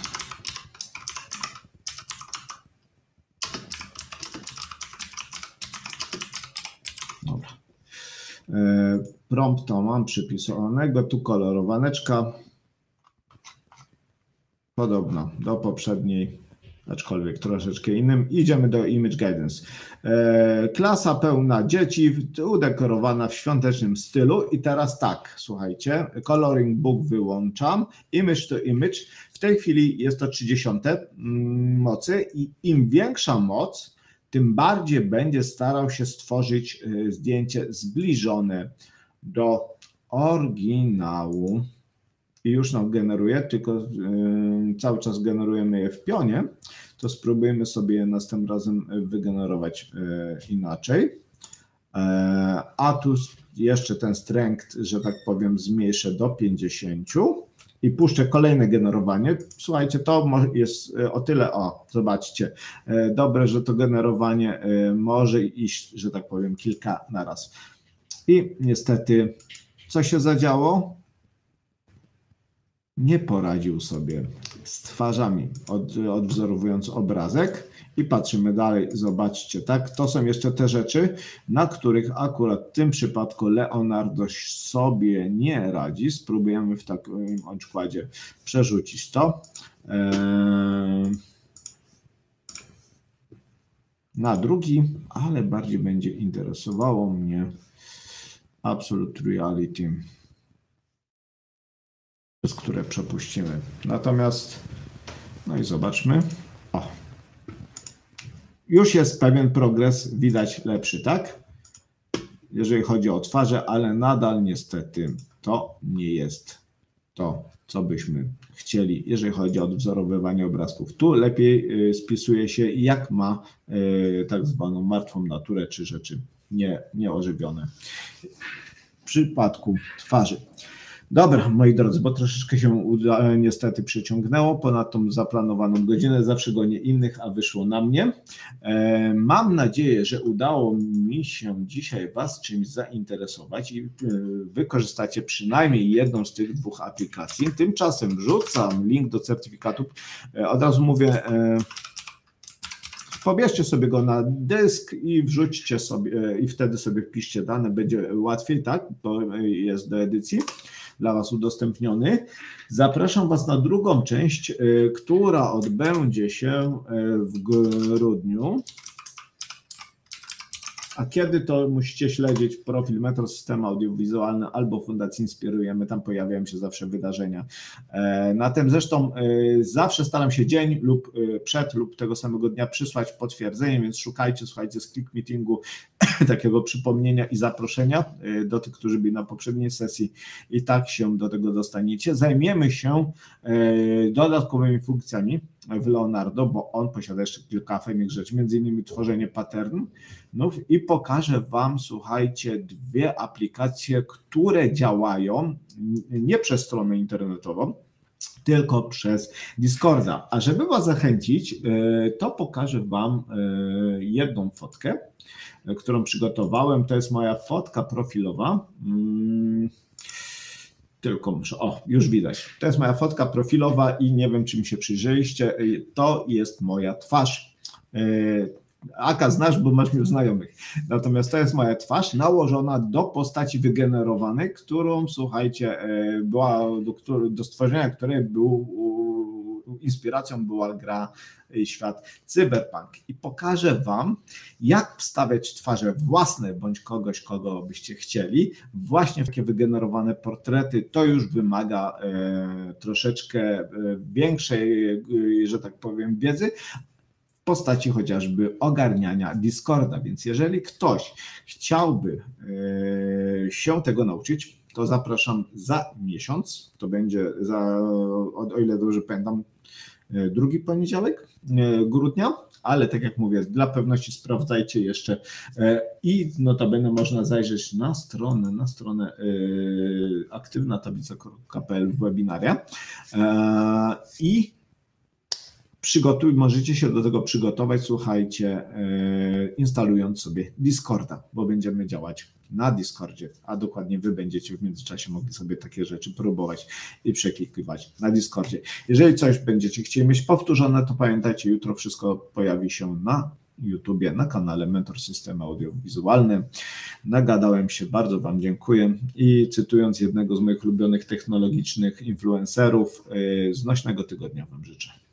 Dobra. E, prompta mam przypisanego, tu kolorowaneczka. Podobno do poprzedniej, aczkolwiek troszeczkę innym. Idziemy do Image Guidance. E, klasa pełna dzieci, udekorowana w świątecznym stylu. I teraz tak, słuchajcie, Coloring Book wyłączam, Image to Image. W tej chwili jest to trzydzieści mocy i im większa moc, tym bardziej będzie starał się stworzyć zdjęcie zbliżone do oryginału. I już nam generuje, tylko yy, cały czas generujemy je w pionie, to spróbujemy sobie następnym razem wygenerować yy, inaczej. Yy, a tu jeszcze ten strength, że tak powiem, zmniejszę do pięćdziesięciu i puszczę kolejne generowanie. Słuchajcie, to jest o tyle, o, zobaczcie, yy, dobre, że to generowanie yy, może iść, że tak powiem, kilka na raz. I niestety, co się zadziało? Nie poradził sobie z twarzami, od, odwzorowując obrazek i patrzymy dalej, zobaczcie, tak, to są jeszcze te rzeczy, na których akurat w tym przypadku Leonardo sobie nie radzi. Spróbujemy w takim przykładzie przerzucić to eee, na drugi, ale bardziej będzie interesowało mnie Absolute Reality, przez które przepuścimy. Natomiast, no i zobaczmy. O. Już jest pewien progres, widać lepszy, tak? Jeżeli chodzi o twarze, ale nadal niestety to nie jest to, co byśmy chcieli, jeżeli chodzi o odwzorowywanie obrazków. Tu lepiej spisuje się, jak ma tak zwaną martwą naturę, czy rzeczy nie, nie ożywione. W przypadku twarzy. Dobra, moi drodzy, bo troszeczkę się uda, niestety przeciągnęło ponad tą zaplanowaną godzinę, zawsze gonię innych, a wyszło na mnie. E, mam nadzieję, że udało mi się dzisiaj Was czymś zainteresować i e, wykorzystacie przynajmniej jedną z tych dwóch aplikacji. Tymczasem wrzucam link do certyfikatu. E, od razu mówię, e, pobierzcie sobie go na dysk i wrzućcie sobie, i wtedy sobie wpiszcie dane, będzie łatwiej, tak? To jest do edycji dla Was udostępniony. Zapraszam Was na drugą część, która odbędzie się w grudniu. A kiedy, to musicie śledzić profil Metro Systemy Audiowizualne albo Fundacji Inspirujemy, tam pojawiają się zawsze wydarzenia. Na tym zresztą zawsze staram się dzień lub przed lub tego samego dnia przysłać potwierdzenie, więc szukajcie, słuchajcie, z Click Meetingu takiego przypomnienia i zaproszenia do tych, którzy byli na poprzedniej sesji i tak się do tego dostaniecie. Zajmiemy się dodatkowymi funkcjami w Leonardo, bo on posiada jeszcze kilka fajnych rzeczy, między innymi tworzenie patternów i pokażę Wam, słuchajcie, dwie aplikacje, które działają nie przez stronę internetową, tylko przez Discorda. A żeby Was zachęcić, to pokażę Wam jedną fotkę, którą przygotowałem. To jest moja fotka profilowa. Tylko muszę, o, już widać. To jest moja fotka profilowa i nie wiem, czy mi się przyjrzeliście. To jest moja twarz. Aka znasz, bo masz mi znajomych. Natomiast to jest moja twarz nałożona do postaci wygenerowanej, którą, słuchajcie, była do, do stworzenia, której był inspiracją była gra Świat Cyberpunk. I pokażę Wam, jak wstawiać twarze własne bądź kogoś, kogo byście chcieli, właśnie w takie wygenerowane portrety. To już wymaga e, troszeczkę e, większej, e, że tak powiem, wiedzy w postaci chociażby ogarniania Discorda. Więc jeżeli ktoś chciałby e, się tego nauczyć, to zapraszam za miesiąc. To będzie, za, o, o ile dobrze pamiętam, drugi poniedziałek grudnia, ale tak jak mówię, dla pewności sprawdzajcie jeszcze i notabene można zajrzeć na stronę, na stronę aktywna tablica kropka p l w webinaria i przygotuj, możecie się do tego przygotować, słuchajcie, instalując sobie Discorda, bo będziemy działać na Discordzie, a dokładnie Wy będziecie w międzyczasie mogli sobie takie rzeczy próbować i przeklikiwać na Discordzie. Jeżeli coś będziecie chcieli mieć powtórzone, to pamiętajcie, jutro wszystko pojawi się na YouTubie, na kanale Mentor Systemy Audiowizualne. Nagadałem się, bardzo Wam dziękuję i cytując jednego z moich ulubionych technologicznych influencerów, znośnego tygodnia Wam życzę.